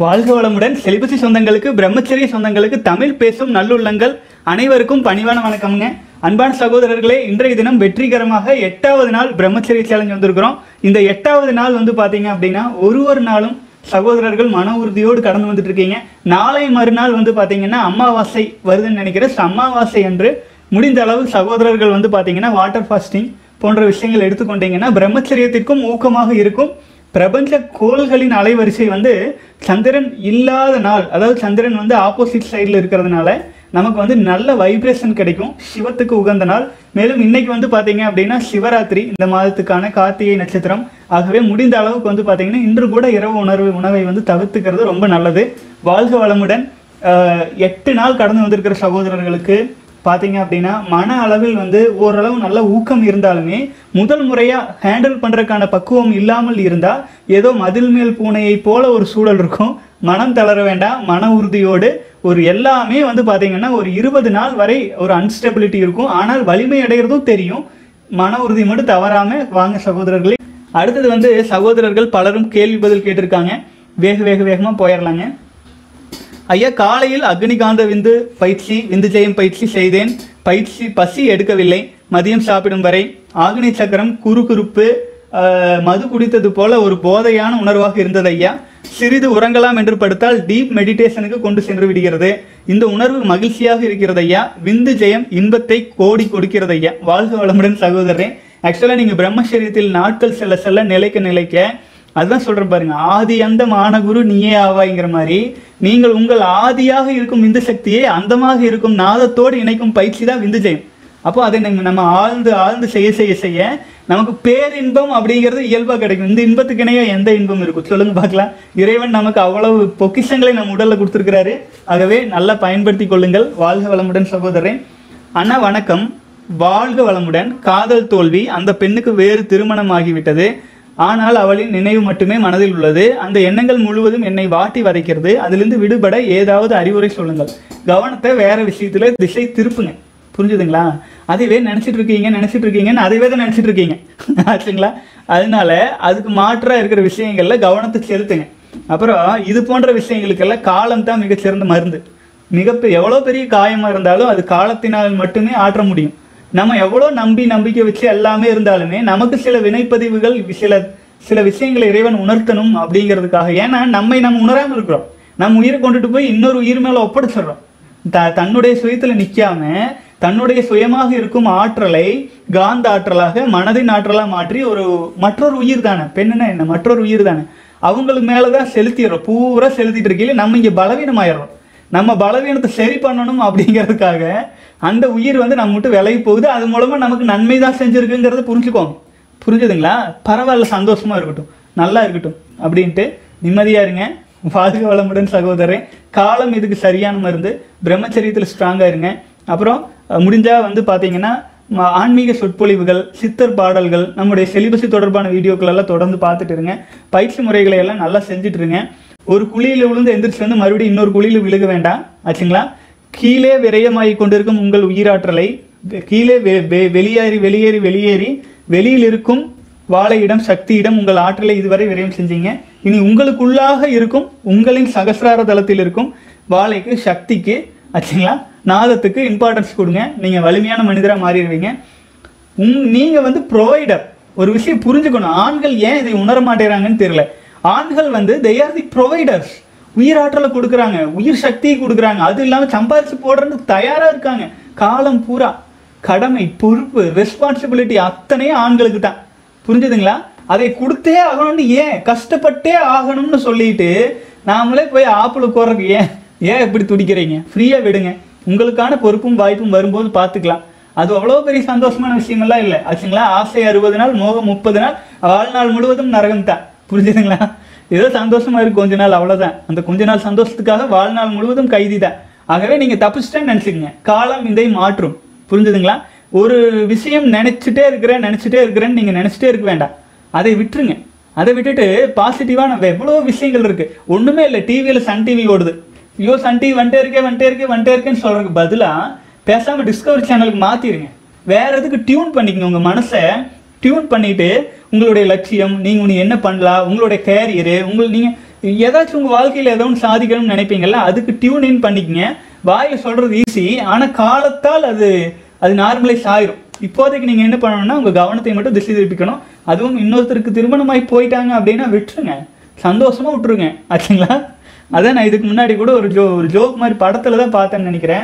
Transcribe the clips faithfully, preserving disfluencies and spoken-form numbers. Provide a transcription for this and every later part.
வாழ்க வளமுடன். செலிபசி சொந்தங்களுக்கு, பிரம்மச்சரிய சொந்தங்களுக்கு, தமிழ் பேசும் நல்லுள்ளங்கள் அனைவருக்கும் பணிவான வணக்கம்ங்க. அன்பான சகோதரர்களே, இன்றைய தினம் வெற்றிகரமாக எட்டாவது நாள் பிரம்மச்சரிய சேலஞ்ச் வந்திருக்கிறோம். இந்த எட்டாவது நாள் வந்து பார்த்தீங்க அப்படின்னா ஒரு ஒரு நாளும் சகோதரர்கள் மன உறுதியோடு கடந்து வந்துட்டு இருக்கீங்க. நாளை மறுநாள் வந்து பார்த்தீங்கன்னா அமாவாசை வருதுன்னு நினைக்கிறேன். அமாவாசை என்று முடிந்த அளவு சகோதரர்கள் வந்து பார்த்தீங்கன்னா வாட்டர் ஃபாஸ்டிங் போன்ற விஷயங்கள் எடுத்துக்கொண்டீங்கன்னா பிரம்மச்சரியத்திற்கும் ஊக்கமாக இருக்கும். பிரபஞ்ச கோள்களின் அலைவரிசை வந்து சந்திரன் இல்லாத நாள், அதாவது சந்திரன் வந்து ஆப்போசிட் சைடில் இருக்கிறதுனால நமக்கு வந்து நல்ல வைப்ரேஷன் கிடைக்கும். சிவத்துக்கு உகந்த நாள். மேலும் இன்னைக்கு வந்து பார்த்தீங்க அப்படின்னா சிவராத்திரி, இந்த மாதத்துக்கான கார்த்திகை நட்சத்திரம். ஆகவே முடிந்த அளவுக்கு வந்து பார்த்தீங்கன்னா இன்று கூட இரவு உணர்வு உணவை வந்து தவிர்த்துக்கிறது ரொம்ப நல்லது. வாழ்க வளமுடன். எட்டு நாள் கடந்து வந்திருக்கிற சகோதரர்களுக்கு பார்த்தீங்க அப்படின்னா மன அளவில் வந்து ஓரளவு நல்ல ஊக்கம் இருந்தாலுமே முதல் முறையாக ஹேண்டில் பண்ணுறதுக்கான பக்குவம் இல்லாமல் இருந்தால் ஏதோ மதில் மேல் பூனையை போல ஒரு சூழல் இருக்கும். மனம் தளர வேண்டாம். மன உறுதியோடு ஒரு எல்லாமே வந்து பார்த்தீங்கன்னா ஒரு இருபது நாள் வரை ஒரு அன்ஸ்டெபிலிட்டி இருக்கும். ஆனால் வலிமை அடைகிறதும் தெரியும். மன உறுதி மட்டும் தவறாமல் வாங்க சகோதரர்களே. அடுத்தது வந்து சகோதரர்கள் பலரும் கேள்வி பதில் கேட்டிருக்காங்க. வேக வேக வேகமாக போயிடலாங்க. ஐயா, காலையில் அக்னிகாந்த விந்து பயிற்சி, விந்து ஜெயம் பயிற்சி செய்தேன். பயிற்சி பசி எடுக்கவில்லை. மதியம் சாப்பிடும் வரை ஆக்னி சக்கரம் குறுகுறுப்பு, மது குடித்தது போல ஒரு போதையான உணர்வாக இருந்தது ஐயா. சிறிது உறங்கலாம் என்று படுத்தால் டீப் மெடிடேஷனுக்கு கொண்டு சென்று விடுகிறது. இந்த உணர்வு மகிழ்ச்சியாக இருக்கிறது ஐயா. விந்து ஜெயம் இன்பத்தை கோடி கொடுக்கிறது ஐயா. வாழ்க வளமுடன் சகோதரரே. ஆக்சுவலாக நீங்கள் பிரம்மச்சரியத்தில் நாட்கள் செல்ல செல்ல நிலைக்க நிலைக்க அதுதான் சொல்கிறேன் பாருங்க, ஆதி அந்த மானகுரு நீயே ஆவாய்ங்கிற மாதிரி நீங்கள் உங்கள் ஆதியாக இருக்கும் விந்து சக்தியை அந்தமாக இருக்கும் நாதத்தோடு இணைக்கும் பயிற்சி தான் விந்து ஜெயம். அப்போ அதை நம்ம நம்ம ஆழ்ந்து ஆழ்ந்து செய்ய செய்ய செய்ய நமக்கு பேரின்பம் அப்படிங்கிறது இயல்பாக கிடைக்கும். இந்த இன்பத்துக்கு இணையாக எந்த இன்பம் இருக்கும் சொல்லுங்க பார்க்கலாம். இறைவன் நமக்கு அவ்வளவு பொக்கிஷங்களை நம்ம உடலில் கொடுத்துருக்கிறாரு. ஆகவே நல்லா பயன்படுத்தி கொள்ளுங்கள். வாழ்க வளமுடன் சகோதரன். அண்ணா வணக்கம். வாழ்க வளமுடன். காதல் தோல்வி. அந்த பெண்ணுக்கு வேறு திருமணம் ஆகிவிட்டது. ஆனால் அவளின் நினைவு மட்டுமே மனதில் உள்ளது. அந்த எண்ணங்கள் முழுவதும் என்னை வாட்டி வதைக்கிறது. அதிலிருந்து விடுபட ஏதாவது அறிவுரை சொல்லுங்கள். கவனத்தை வேற விஷயத்துல திசை திருப்புங்க. புரிஞ்சுதுங்களா? அதுவே நினைச்சிட்டு இருக்கீங்க நினைச்சிட்டு இருக்கீங்கன்னு அதுவே தான் நினைச்சிட்டு இருக்கீங்க ஆச்சுங்களா? அதனால அதுக்கு மாற்றா இருக்கிற விஷயங்கள்ல கவனத்தை செலுத்துங்க. அப்புறம் இது போன்ற விஷயங்களுக்கெல்லாம் காலம் தான் மிகச்சிறந்த மருந்து. மிக எவ்வளோ பெரிய காயமா இருந்தாலும் அது காலத்தினால் மட்டுமே ஆற்ற முடியும். நம்ம எவ்வளோ நம்பி நம்பிக்கை வச்சு எல்லாமே இருந்தாலுமே நமக்கு சில வினைப்பதிவுகள், சில சில விஷயங்களை இறைவன் உணர்த்தணும் அப்படிங்கிறதுக்காக. ஏன்னா நம்மை நம்ம உணராமல் இருக்கிறோம். நம்ம உயிரை கொண்டுட்டு போய் இன்னொரு உயிர் மேலே ஒப்படைச்சிடுறோம். த தன்னுடைய சுயத்தில் நிற்காம தன்னுடைய சுயமாக இருக்கும் ஆற்றலை காந்த ஆற்றலாக, மனதின் ஆற்றலாக மாற்றி ஒரு மற்றொரு உயிர் தானே, பெண்ணுன்னா என்ன, மற்றொரு உயிர் தானே, அவங்களுக்கு மேலே தான் செலுத்திடுறோம். பூரா செலுத்திட்டு இருக்கையில நம்ம இங்கே பலவீனமாயிடுறோம். நம்ம பலவீனத்தை சரி பண்ணணும் அப்படிங்கிறதுக்காக அந்த உயிர் வந்து நம்ம மட்டும் விலகி போகுது. அது மூலமாக நமக்கு நன்மை தான் செஞ்சுருக்குங்கிறத புரிஞ்சுக்கோங்க. புரிஞ்சுதுங்களா? பரவாயில்ல, சந்தோஷமாக இருக்கட்டும், நல்லா இருக்கட்டும் அப்படின்ட்டு நிம்மதியாக இருங்க. வாழ்க வளமுடன் சகோதரன். காலம் இதுக்கு சரியான மருந்து. பிரம்மச்சரியத்தில் ஸ்ட்ராங்காக இருங்க. அப்புறம் முடிஞ்சால் வந்து பார்த்தீங்கன்னா ஆன்மீக சொற்பொழிவுகள், சித்தர் பாடல்கள், நம்முடைய செலிபசி தொடர்பான வீடியோக்கள் எல்லாம் தொடர்ந்து பார்த்துட்டு இருங்க. பயிற்சி முறைகளை எல்லாம் நல்லா செஞ்சுட்டு இருங்க. ஒரு குழியில் விழுந்து எந்திரிச்சு வந்து மறுபடியும் இன்னொரு குழியில் விழுக வேண்டாம் ஆச்சுங்களா? கீழே விரயமாகி கொண்டிருக்கும் உங்கள் உயிராற்றலை கீழே வெளியேறி வெளியேறி வெளியேறி வெளியில் இருக்கும் வாழையிடம், சக்தியிடம் உங்கள் ஆற்றலை இதுவரை விரயம் செஞ்சீங்க. இனி உங்களுக்குள்ளாக இருக்கும் உங்களின் சகசிரார தளத்தில் இருக்கும் வாழைக்கு, சக்திக்கு ஆச்சுங்களா, நாதத்துக்கு இம்பார்ட்டன்ஸ் கொடுங்க. நீங்கள் வலிமையான மனிதராக மாறிடுவீங்க. உங் நீங்கள் வந்து ப்ரொவைடர். ஒரு விஷயம் புரிஞ்சுக்கணும். ஆண்கள் ஏன் இதை உணர மாட்டேறாங்கன்னு தெரியல. ஆண்கள் வந்து they are the providers. உயிராற்றலை கொடுக்குறாங்க, உயிர் சக்தியை கொடுக்குறாங்க. அது இல்லாமல் சம்பாரிச்சு போடுறதுக்கு தயாராக இருக்காங்க. காலம் பூரா கடமை, பொறுப்பு, ரெஸ்பான்சிபிலிட்டி அத்தனையும் ஆண்களுக்கு தான். புரிஞ்சுதுங்களா? அதை கொடுத்தே ஆகணும்னு ஏன் கஷ்டப்பட்டே ஆகணும்னு சொல்லிட்டு நாமளே போய் ஆப்பிள் உட்கார்றதுக்கு ஏன் ஏன் இப்படி துடிக்கிறீங்க? ஃப்ரீயாக விடுங்க. உங்களுக்கான பொறுப்பும் வாய்ப்பும் வரும்போது பார்த்துக்கலாம். அது அவ்வளோ பெரிய சந்தோஷமான விஷயமெல்லாம் இல்லை ஆச்சுங்களா? ஆசை அறுபது நாள், மோகம் முப்பது நாள், வாழ்நாள் முழுவதும் நரகம் தான். புரிஞ்சுதுங்களா? ஏதோ சந்தோஷமா இருக்கு கொஞ்ச நாள், அவ்வளோதான். அந்த கொஞ்ச நாள் சந்தோஷத்துக்காக வாழ்நாள் முழுவதும் கைதி தான். ஆகவே நீங்க தப்பிச்சுட்டேன்னு நினைச்சுக்கங்க. காலம் இதை மாற்றும். புரிஞ்சுதுங்களா? ஒரு விஷயம் நினைச்சிட்டே இருக்கிறேன் நினைச்சிட்டே இருக்கிறேன்னு நீங்க நினைச்சிட்டே இருக்க வேண்டாம். அதை விட்டுருங்க. அதை விட்டுட்டு பாசிட்டிவான எவ்வளோ விஷயங்கள் இருக்கு. ஒண்ணுமே இல்லை, டிவியில் சன் டிவி ஓடுது. ஐயோ சன் டிவி வந்துட்டே இருக்கே வந்துட்டே இருக்கே வந்துட்டே இருக்கேன்னு சொல்றதுக்கு பதிலாக பேசாம டிஸ்கவரி சேனலுக்கு மாத்திருங்க. வேற எதுக்கு டியூன் பண்ணிக்கங்க. உங்க மனசை டியூன் பண்ணிட்டு உங்களுடைய லட்சியம், நீங்கள் ஒன்று என்ன பண்ணலாம், உங்களுடைய கேரியரு, உங்கள் நீங்கள் ஏதாச்சும் உங்கள் வாழ்க்கையில் ஏதோ ஒன்று சாதிக்கணும்னு நினைப்பீங்கல்ல, அதுக்கு டியூன் இன் பண்ணிக்கங்க. வாயில் சொல்கிறது ஈஸி, ஆனால் காலத்தால் அது அது நார்மலைஸ் ஆயிரும். இப்போதைக்கு நீங்கள் என்ன பண்ணணும்னா உங்கள் கவனத்தை மட்டும் திசை திருப்பிக்கணும். அதுவும் இன்னொருத்தருக்கு திருமணமாகி போயிட்டாங்க அப்படின்னா விட்டுருங்க, சந்தோஷமாக விட்டுருங்க ஆச்சுங்களா. அதான் நான் இதுக்கு முன்னாடி கூட ஒரு ஜோ ஒரு ஜோக் மாதிரி படத்தில் தான் பார்த்தேன்னு நினைக்கிறேன்.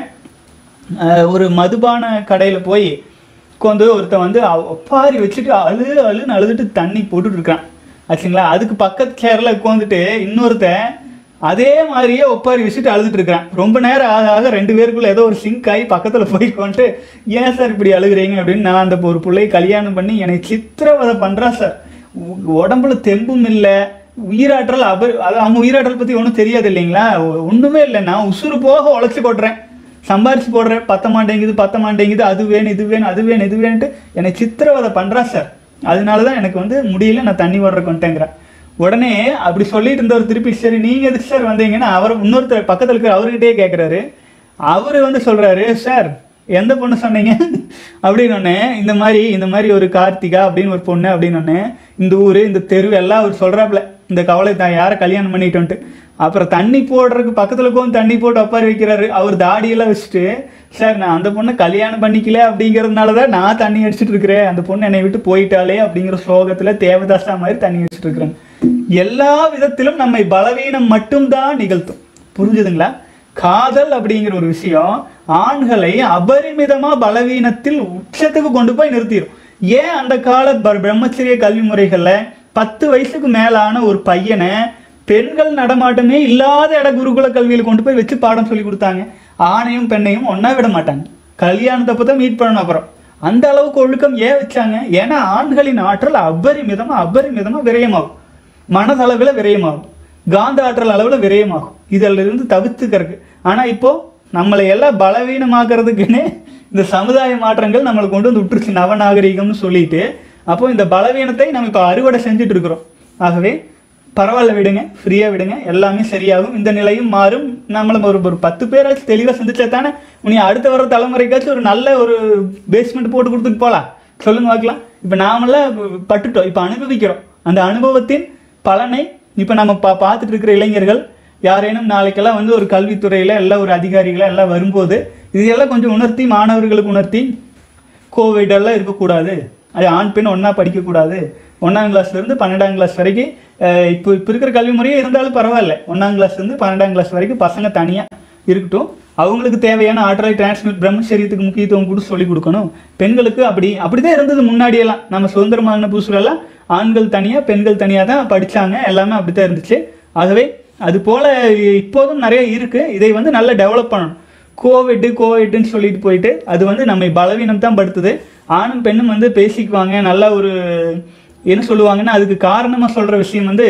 ஒரு மதுபான கடையில் போய் உட்காந்து ஒருத்தன் வந்து ஒப்பாரி வச்சுட்டு அழு அழுன்னு அழுதுட்டு தண்ணி போட்டுட்டு இருக்கான் ஆச்சுங்களா. அதுக்கு பக்கத்து சேரில் உட்காந்துட்டு இன்னொருத்தன் அதே மாதிரியே ஒப்பாரி வச்சுட்டு அழுதுட்டு இருக்கிறான். ரொம்ப நேரம் ஆக ஆக ரெண்டு பேருக்குள்ள ஏதோ ஒரு சிங்க் ஆகி பக்கத்தில் போய்க்கொண்டு ஏன் சார் இப்படி அழுகுறீங்க அப்படின்னு, நான் அந்த ஒரு பிள்ளையை கல்யாணம் பண்ணி என்னை சித்திரவதை பண்ணுறான் சார், உடம்புல தெம்பும் இல்லை, உயிராற்றல் அப அது அவங்க உயிராற்றல் பற்றி ஒன்றும் தெரியாது இல்லைங்களா, ஒன்றுமே இல்லை, நான் உசுறு போக உழைச்சி கொட்டுறேன், சம்பாரிச்சு போடுறேன், பத்த மாட்டேங்குது பத்த மாட்டேங்குது அது வேணும் இது வேணும் அது வேணும் இது வேணுன்ட்டு என்னை சித்திரவதை பண்ணுறான் சார், அதனால தான் எனக்கு வந்து முடியல, நான் தண்ணி ஓடுற கொண்டேங்கிறேன். உடனே அப்படி சொல்லிட்டு இருந்தவர் திருப்பி சரி நீங்கள் எதுக்கு சார் வந்தீங்கன்னா அவர் இன்னொருத்தர் பக்கத்தில் இருக்கிற அவர்கிட்டயே கேட்குறாரு. அவர் வந்து சொல்கிறாரு, சார் எந்த பொண்ணு சொன்னீங்க அப்படின்னு. இந்த மாதிரி இந்த மாதிரி ஒரு கார்த்திகா அப்படின்னு ஒரு பொண்ணு அப்படின்னு, இந்த ஊர் இந்த தெரு எல்லாம் அவர் சொல்கிறாப்புல, இந்த கவலை தான் யாரை கல்யாணம் பண்ணிட்டோன்ட்டு. அப்புறம் தண்ணி போடுறதுக்கு பக்கத்தில் உட்காந்து தண்ணி போட்டு ஒப்பாரி வைக்கிறாரு. அவர் தாடியெல்லாம் வச்சுட்டு, சார் நான் அந்த பொண்ணை கல்யாணம் பண்ணிக்கல அப்படிங்கிறதுனால தான் நான் தண்ணி அடிச்சுட்டு இருக்கிறேன், அந்த பொண்ணு என்னை விட்டு போயிட்டாலே அப்படிங்கிற ஸ்லோகத்தில் தேவதாசா மாதிரி தண்ணி அடிச்சுட்டு இருக்கிறேன். எல்லா விதத்திலும் நம்மை பலவீனம் மட்டும்தான் நிகழ்த்தும். புரிஞ்சுதுங்களா? காதல் அப்படிங்கிற ஒரு விஷயம் ஆண்களை அபரிமிதமா பலவீனத்தில் உச்சத்துக்கு கொண்டு போய் நிறுத்திடும். ஏன் அந்த கால பிரம்மச்சரிய கல்வி முறைகள்ல பத்து வயசுக்கு மேலான ஒரு பையனை பெண்கள் நடமாட்டமே இல்லாத இட குருகுல கல்வியில் கொண்டு போய் வச்சு பாடம் சொல்லி கொடுத்தாங்க. ஆணையும் பெண்ணையும் ஒன்னா விட மாட்டாங்க, கல்யாணத்தப்போ தான் மீட் பண்ணணும். அப்புறம் அந்த அளவுக்கு ஒழுக்கம் ஏன் வச்சாங்க? ஏன்னா ஆண்களின் ஆற்றல் அபரிமிதமா அபரிமிதமா விரயமாகும், மனதளவில் விரயமாகும், காந்த ஆற்றல் அளவில் விரயமாகும். இதில் இருந்து தவிர்த்துக்கிறதுக்கு. ஆனால் இப்போ நம்மளை எல்லாம் பலவீனமாக்குறதுக்குன்னே இந்த சமுதாய மாற்றங்கள் நம்மளை கொண்டு வந்து விட்டுருச்சு, நவநாகரிகம்னு சொல்லிட்டு. அப்போ இந்த பலவீனத்தை நம்ம இப்போ அறுவடை செஞ்சுட்டு இருக்கிறோம். ஆகவே பரவாயில்ல, விடுங்க, ஃப்ரீயாக விடுங்க, எல்லாமே சரியாகும், இந்த நிலையும் மாறும். நம்மளை ஒரு ஒரு பத்து பேராச்சும் தெளிவாக சிந்திச்சா தானே நீ அடுத்த வர தலைமுறைக்காச்சும் ஒரு நல்ல ஒரு பேஸ்மெண்ட் போட்டு கொடுத்துட்டு போகலாம். சொல்லுங்க பார்க்கலாம். இப்போ நாமெல்லாம் பட்டுட்டோம், இப்போ அனுபவிக்கிறோம். அந்த அனுபவத்தின் பலனை இப்போ நம்ம பா பார்த்துட்டு இருக்கிற இளைஞர்கள் யாரேனும் நாளைக்கெல்லாம் வந்து ஒரு கல்வித்துறையில் எல்லாம் ஒரு அதிகாரிகளாக எல்லாம் வரும்போது இதையெல்லாம் கொஞ்சம் உணர்த்தி, மாணவர்களுக்கு உணர்த்தி, கோவிடெல்லாம் இருக்கக்கூடாது, அது ஆண் பெண் ஒன்றா படிக்கக்கூடாது, ஒன்றாம் கிளாஸ்லேருந்து பன்னெண்டாம் கிளாஸ் வரைக்கும் இப்போ இப்போ இருக்கிற கல்வி முறையே இருந்தாலும் பரவாயில்ல, ஒன்றாம் கிளாஸ்லேருந்து பன்னெண்டாம் கிளாஸ் வரைக்கும் பசங்க தனியாக இருக்கட்டும், அவங்களுக்கு தேவையான ஆற்றலை டிரான்ஸ்மிட் பிரம்மச்சரியத்துக்கு முக்கியத்துவம் கூட சொல்லிக் கொடுக்கணும். பெண்களுக்கு அப்படி அப்படி தான் இருந்தது முன்னாடியெல்லாம். நம்ம சுதந்திரமான புதுசுலெல்லாம் ஆண்கள் தனியாக பெண்கள் தனியாக தான் படித்தாங்க, எல்லாமே அப்படி தான் இருந்துச்சு. ஆகவே அது போல் இப்போதும் நிறைய இருக்குது. இதை வந்து நல்லா டெவலப் பண்ணணும். கோவிட்டு கோவிட்டுன்னு சொல்லிட்டு போயிட்டு அது வந்து நம்மை பலவீனம் தான் படுத்துது. ஆணும் பெண்ணும் வந்து பேசிக்குவாங்க, நல்லா ஒரு என்ன சொல்லுவாங்கன்னா அதுக்கு காரணமாக சொல்கிற விஷயம் வந்து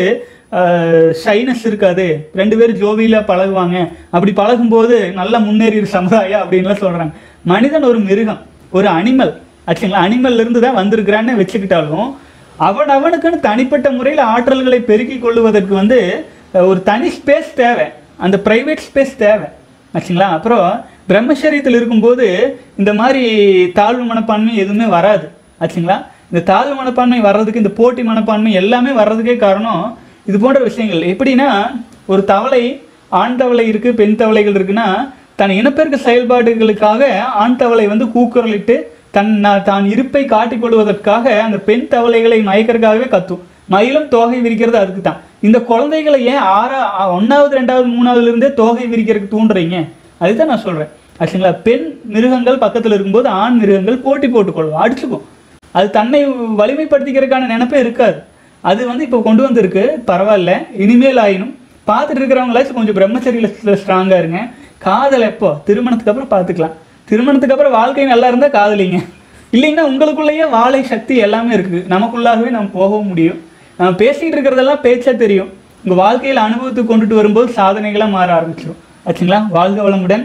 ஷைனஸ் இருக்காது, ரெண்டு பேரும் ஜோவியில் பழகுவாங்க, அப்படி பழகும்போது நல்லா முன்னேறிய சமுதாயம் அப்படின்லாம் சொல்கிறாங்க. மனிதன் ஒரு மிருகம், ஒரு அனிமல் ஆச்சுங்களா. அனிமல்லேருந்து தான் வந்திருக்கிறான்னு வச்சுக்கிட்டாலும் அவன் அவனுக்குன்னு தனிப்பட்ட முறையில் ஆற்றல்களை பெருக்கி கொள்ளுவதற்கு வந்து ஒரு தனி ஸ்பேஸ் தேவை, அந்த ப்ரைவேட் ஸ்பேஸ் தேவை ஆச்சுங்களா. அப்புறம் பிரம்மச்சரியத்தில் இருக்கும்போது இந்த மாதிரி தாழ்வு மனப்பான்மை எதுவுமே வராது ஆச்சுங்களா. இந்த தாழ்வு மனப்பான்மை வர்றதுக்கு, இந்த போட்டி மனப்பான்மை எல்லாமே வர்றதுக்கே காரணம் இது போன்ற விஷயங்கள். எப்படின்னா ஒரு தவளை, ஆண் தவளை இருக்குது, பெண் தவளைகள் இருக்குன்னா தன் இனப்பெருக்க செயல்பாடுகளுக்காக ஆண் தவளை வந்து கூக்குரலிட்டு தன் தான் இருப்பை காட்டிக்கொள்வதற்காக அந்த பெண் தவளைகளை மயக்கிறதுக்காகவே கத்தும். மயிலும் தோகை விரிக்கிறது அதுக்கு தான். இந்த குழந்தைகளை ஏன் ஆறா ஒன்றாவது ரெண்டாவது மூணாவதுல இருந்தே தோகை விரிக்கிறதுக்கு தூண்டுறீங்க? அதுதான் நான் சொல்கிறேன் ஆச்சுங்களா. பெண் மிருகங்கள் பக்கத்தில் இருக்கும்போது ஆண் மிருகங்கள் போட்டி போட்டுக்கொள்ளும், அடிச்சுக்கும். அது தன்னை வலிமைப்படுத்திக்கிறதுக்கான நினைப்பே இருக்காது. அது வந்து இப்போ கொண்டு வந்திருக்கு, பரவாயில்ல. இனிமேல் ஆயினும் பார்த்துட்டு இருக்கிறவங்களாச்சும் கொஞ்சம் பிரம்மச்சரியத்தில் ஸ்ட்ராங்காக இருங்க. காதல் எப்போ? திருமணத்துக்கு அப்புறம் பார்த்துக்கலாம். திருமணத்துக்கு அப்புறம் வாழ்க்கை நல்லா இருந்தால் காதலிங்க, இல்லைங்கன்னா உங்களுக்குள்ளேயே வாழை சக்தி எல்லாமே இருக்குது, நமக்குள்ளாகவே நம்ம போகவும் முடியும். நம்ம பேசிக்கிட்டு இருக்கிறதெல்லாம் பேச்சா தெரியும், உங்கள் வாழ்க்கையில் அனுபவத்துக்கு கொண்டுட்டு வரும்போது சாதனைகளாக மாற ஆரம்பிச்சிடும் ஆச்சுங்களா. வாழ்க வளமுடன்.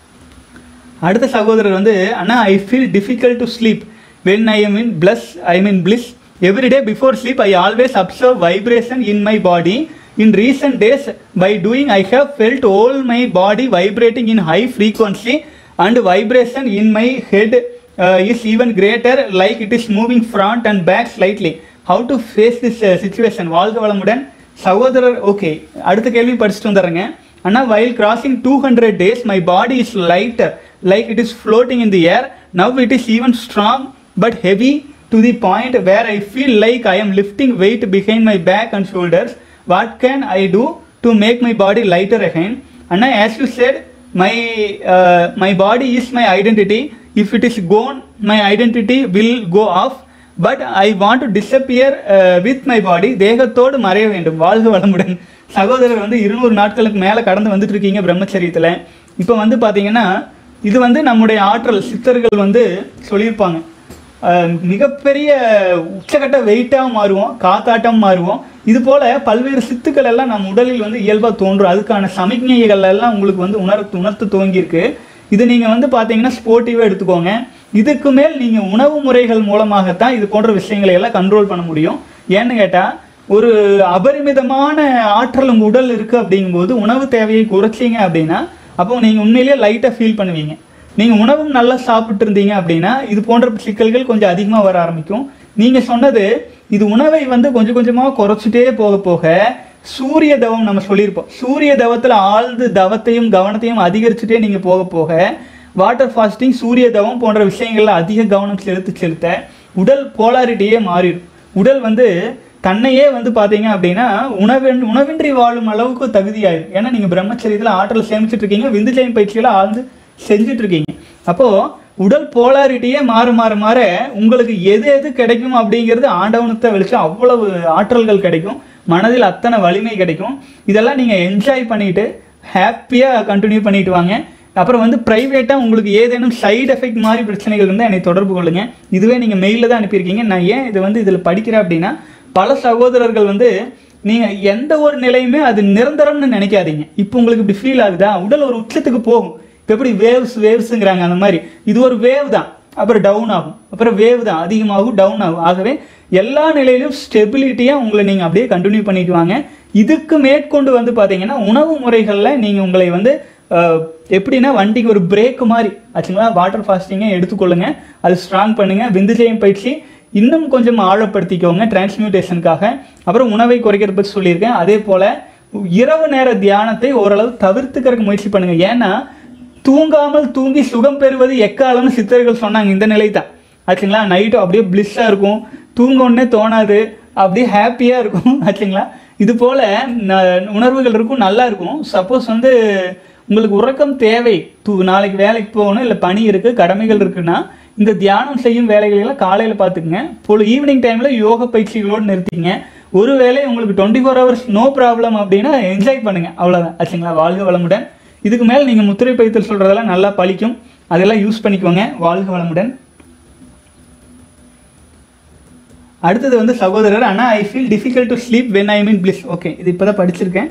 அடுத்த சகோதரர் வந்து, அண்ணா I feel difficult to sleep when I am in bliss, I am in bliss. Every day before sleep, I always observe vibration in my body. In recent days, by doing, I have felt all my body vibrating in high frequency, and vibration in my head uh, is even greater, like it is moving front and back slightly. How to face this uh, situation? வாழ்க வளமுடன். சகோதரர் okay, அடுத்த கேள்வி படிச்சுட்டு வந்துடுறேங்க. அண்ணா, while crossing two hundred days my body is lighter like it is floating in the air. Now it is even strong but heavy to the point where I feel like I am lifting weight behind my back and shoulders. What can I do to make my body lighter again? Anna, as you said, my uh, my body is my identity. If it is gone, my identity will go off. But I want to disappear uh, with my body. தேகத்தோடு மறைய வேண்டும். வாழ்க வளமுடன். சகோதரர் வந்து இருநூறு நாட்களுக்கு மேலே கடந்து வந்துட்டு இருக்கீங்க பிரம்மச்சரியத்தில். இப்போ வந்து பார்த்தீங்கன்னா இது வந்து நம்முடைய ஆற்றல் சித்தர்கள் வந்து சொல்லியிருப்பாங்க. மிகப்பெரிய உச்சகட்ட வெயிட்டாக மாறுவோம், காத்தாட்டம் மாறுவோம். இது போல் பல்வேறு சித்துக்கள் எல்லாம் நம்ம உடலில் வந்து இயல்பாக தோன்றும். அதுக்கான சமிக்ஞைகள் எல்லாம் உங்களுக்கு வந்து உணர்த்து உணர்த்து துவங்கியிருக்கு. இது நீங்கள் வந்து பார்த்தீங்கன்னா ஸ்போர்ட்டிவாக எடுத்துக்கோங்க. இதுக்கு மேல் நீங்கள் உணவு முறைகள் மூலமாகத்தான் இது போன்ற விஷயங்களை எல்லாம் கண்ட்ரோல் பண்ண முடியும். ஏன்னு கேட்டால் ஒரு அபரிமிதமான ஆற்றல் உங்கள் உடல் இருக்குது அப்படிங்கும்போது உணவு தேவையை குறைச்சிங்க அப்படின்னா அப்போ நீங்கள் உண்மையிலேயே லைட்டாக ஃபீல் பண்ணுவீங்க. நீங்கள் உணவும் நல்லா சாப்பிட்டு இருந்தீங்க அப்படின்னா இது போன்ற சிக்கல்கள் கொஞ்சம் அதிகமாக வர ஆரம்பிக்கும். நீங்கள் சொன்னது இது உணவை வந்து கொஞ்சம் கொஞ்சமாக குறைச்சிட்டே போக போக சூரிய தவம் நம்ம சொல்லியிருப்போம். சூரிய தவத்தில் ஆழ்ந்து தவத்தையும் கவனத்தையும் அதிகரிச்சுட்டே நீங்கள் போக போக வாட்டர் ஃபாஸ்டிங், சூரிய தவம் போன்ற விஷயங்களில் அதிக கவனம் செலுத்த செலுத்த உடல் போலாரிட்டியே மாறிடும். உடல் வந்து தன்னையே வந்து பார்த்தீங்க அப்படின்னா உணவின் உணவின்றி வாழும் அளவுக்கு தகுதியாயிடும். ஏன்னா நீங்கள் பிரம்மச்சரியத்தில் ஆற்றல் சேமிச்சுட்டு இருக்கீங்க, விந்துஜயம் பயிற்சியில் ஆழ்ந்து செஞ்சுட்டு இருக்கீங்க. அப்போது உடல் போலாரிட்டியே மாற மாற மாற உங்களுக்கு எது எது கிடைக்கும் அப்படிங்கிறது ஆண்டவனத்தை வெளிச்சம் அவ்வளவு ஆற்றல்கள் கிடைக்கும், மனதில் அத்தனை வலிமை கிடைக்கும். இதெல்லாம் நீங்கள் என்ஜாய் பண்ணிட்டு ஹாப்பியாக கண்டினியூ பண்ணிட்டு வாங்க. அப்புறம் வந்து ப்ரைவேட்டாக உங்களுக்கு ஏதேனும் சைடு எஃபெக்ட் மாதிரி பிரச்சனைகள் இருந்தால் என்னை தொடர்பு கொள்ளுங்கள். இதுவே நீங்கள் மெயிலில் தான் அனுப்பியிருக்கீங்க. நான் ஏன் இதை வந்து இதில் படிக்கிறேன் அப்படின்னா பல சகோதரர்கள் வந்து நீங்கள் எந்த ஒரு நிலையுமே அது நிரந்தரம்னு நினைக்காதீங்க. இப்போ உங்களுக்கு இப்படி ஃபீல் ஆகுதா, உடல் ஒரு உச்சத்துக்கு போகும். இப்போ எப்படி வேவ்ஸ் வேவ்ஸுங்கிறாங்க அந்த மாதிரி இது ஒரு வேவ் தான், அப்புறம் டவுன் ஆகும், அப்புறம் வேவ் தான் அதிகமாகும் டவுன் ஆகும். ஆகவே எல்லா நிலையிலும் ஸ்டெபிலிட்டியாக உங்களை நீங்கள் அப்படியே கண்டினியூ பண்ணிட்டு வாங்க. இதுக்கு மேற்கொண்டு வந்து பார்த்தீங்கன்னா உணவு முறைகளில் நீங்கள் உங்களை வந்து எப்படின்னா வண்டிக்கு ஒரு பிரேக் மாதிரி ஆச்சுங்களா, வாட்டர் ஃபாஸ்டிங்கை எடுத்துக்கொள்ளுங்க, அது ஸ்ட்ராங் பண்ணுங்கள். விந்துஜயம் பயிற்சி இன்னும் கொஞ்சம் ஆழப்படுத்திக்கோங்க டிரான்ஸ்மியூட்டேஷனுக்காக. அப்புறம் உணவை குறைக்கிறத பற்றி சொல்லியிருக்கேன். அதே போல் இரவு நேர தியானத்தை ஓரளவு தவிர்த்துக்கிறதுக்கு முயற்சி பண்ணுங்கள். ஏன்னா தூங்காமல் தூங்கி சுகம் பெறுவது எக்காலம்னு சித்தர்கள் சொன்னாங்க. இந்த நிலை தான் ஆச்சுங்களா. நைட்டும் அப்படியே பிளிஸ்ஸாக இருக்கும், தூங்கணுன்னே தோணாது, அப்படியே ஹாப்பியாக இருக்கும் ஆச்சுங்களா. இது போல் உணர்வுகள் இருக்கும், நல்லா இருக்கும். சப்போஸ் வந்து உங்களுக்கு உறக்கம் தேவை, தூ நாளைக்கு வேலைக்கு போகணும், இல்லை பணி இருக்குது, கடமைகள் இருக்குன்னா இந்த தியானம் செய்யும் வேலைகளெல்லாம் காலையில் பார்த்துக்குங்க. பொழு ஈவினிங் டைமில் யோக பயிற்சிகளோடு நிறுத்திங்க. ஒரு வேளை உங்களுக்கு twenty four hours no problem அப்படின்னா என்ஜாய் பண்ணுங்கள், அவ்வளோதான் ஆச்சுங்களா. வாழ்க வளமுடன். இதுக்கு மேலே நீங்கள் முத்திரை பயிற்சிகள் சொல்கிறதெல்லாம் நல்லா பழிக்கும், அதெல்லாம் யூஸ் பண்ணிக்கோங்க. வாழ்க வளமுடன். அடுத்தது வந்து சகோதரர், ஆனால் I feel difficult to sleep when I mean please. Okay, இது இப்போ தான் படிச்சிருக்கேன்.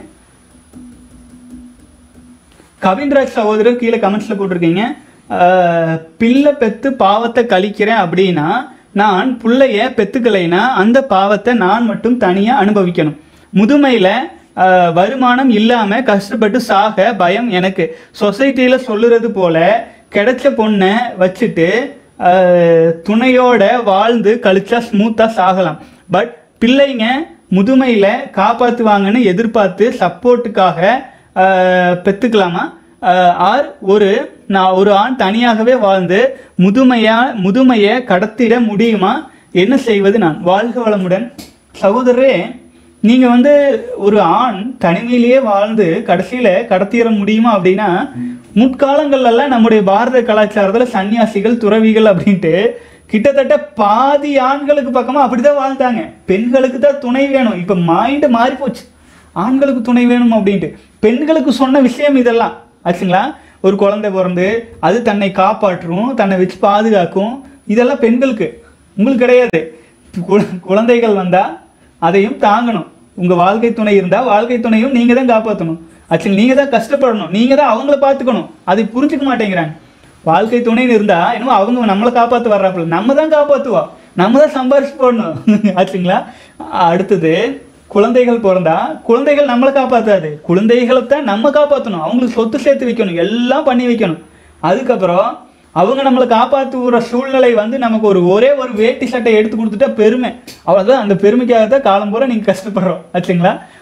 கவின்ராஜ் சகோதரர் கீழே கமெண்ட்ஸில் போட்டிருக்கீங்க, பிள்ளை பெற்று பாவத்தை கழிக்கிறேன் அப்படின்னா நான் பிள்ளைய பெற்றுக்கலைன்னா அந்த பாவத்தை நான் மட்டும் தனியாக அனுபவிக்கணும். முதுமையில் வருமானம் இல்லாமல் கஷ்டப்பட்டு சாக பயம் எனக்கு. சொசைட்டியில் சொல்லுறது போல கிடைச்ச பொண்ணை வச்சுட்டு துணையோட வாழ்ந்து கழிச்சா ஸ்மூத்தாக சாகலாம். பட் பிள்ளைங்க முதுமையில் காப்பாற்றுவாங்கன்னு எதிர்பார்த்து சப்போர்ட்டுக்காக பெற்றுக்கலாமா? ஆர் ஒரு நான் ஒரு ஆண் தனியாகவே வாழ்ந்து முதுமையா முதுமையை கடத்திட முடியுமா? என்ன செய்வது நான்? வாழ்க வளமுடன். சகோதரரே, நீங்கள் வந்து ஒரு ஆண் தனிமையிலேயே வாழ்ந்து கடைசியில் கடத்திட முடியுமா அப்படின்னா முற்காலங்கள்லாம் நம்முடைய பாரத கலாச்சாரத்தில் சன்னியாசிகள் துறவிகள் அப்படின்ட்டு கிட்டத்தட்ட பாதி ஆண்களுக்கு பக்கமாக அப்படி தான் வாழ்ந்தாங்க. பெண்களுக்கு தான் துணை வேணும். இப்போ மைண்டு மாறி போச்சு, ஆண்களுக்கு துணை வேணும் அப்படின்ட்டு. பெண்களுக்கு சொன்ன விஷயம் இதெல்லாம் ஆச்சுங்களா. ஒரு குழந்தை பிறந்து அது தன்னை காப்பாற்றும், தன்னை வச்சு பாதுகாக்கும், இதெல்லாம் பெண்களுக்கு. உங்களுக்கு கிடையாது. குழந்தைகள் வந்தால் அதையும் தாங்கணும். உங்கள் வாழ்க்கை துணை இருந்தால் வாழ்க்கை துணையும் நீங்கள் தான் காப்பாற்றணும் ஆச்சுங்க. நீங்கள் தான் கஷ்டப்படணும், நீங்கள் தான் அவங்கள பார்த்துக்கணும். அதை புரிஞ்சுக்க மாட்டேங்கிறாங்க. வாழ்க்கை துணைன்னு இருந்தால் இன்னும் அவங்க நம்மளை காப்பாற்ற வர்றாப்புல, நம்ம தான் காப்பாற்றுவோம், நம்ம தான் சம்பாரிச்சு போடணும் ஆச்சுங்களா. அடுத்தது குழந்தைகள் பிறந்தா குழந்தைகள் நம்மளை காப்பாற்றாது, குழந்தைகளை தான் நம்ம காப்பாற்றணும். அவங்களுக்கு சொத்து சேர்த்து வைக்கணும், எல்லாம் பண்ணி வைக்கணும். அதுக்கப்புறம் அவங்க நம்மளை காப்பாற்றுற சூழ்நிலை வந்து நமக்கு ஒரு ஒரே ஒரு வேட்டி சட்டை எடுத்து கொடுத்துட்டா பெருமை, அவ்வளோதான். அந்த பெருமைக்காக தான் காலம் பூரா நீங்கள் கஷ்டப்படுறோம் ஆச்சுங்களா.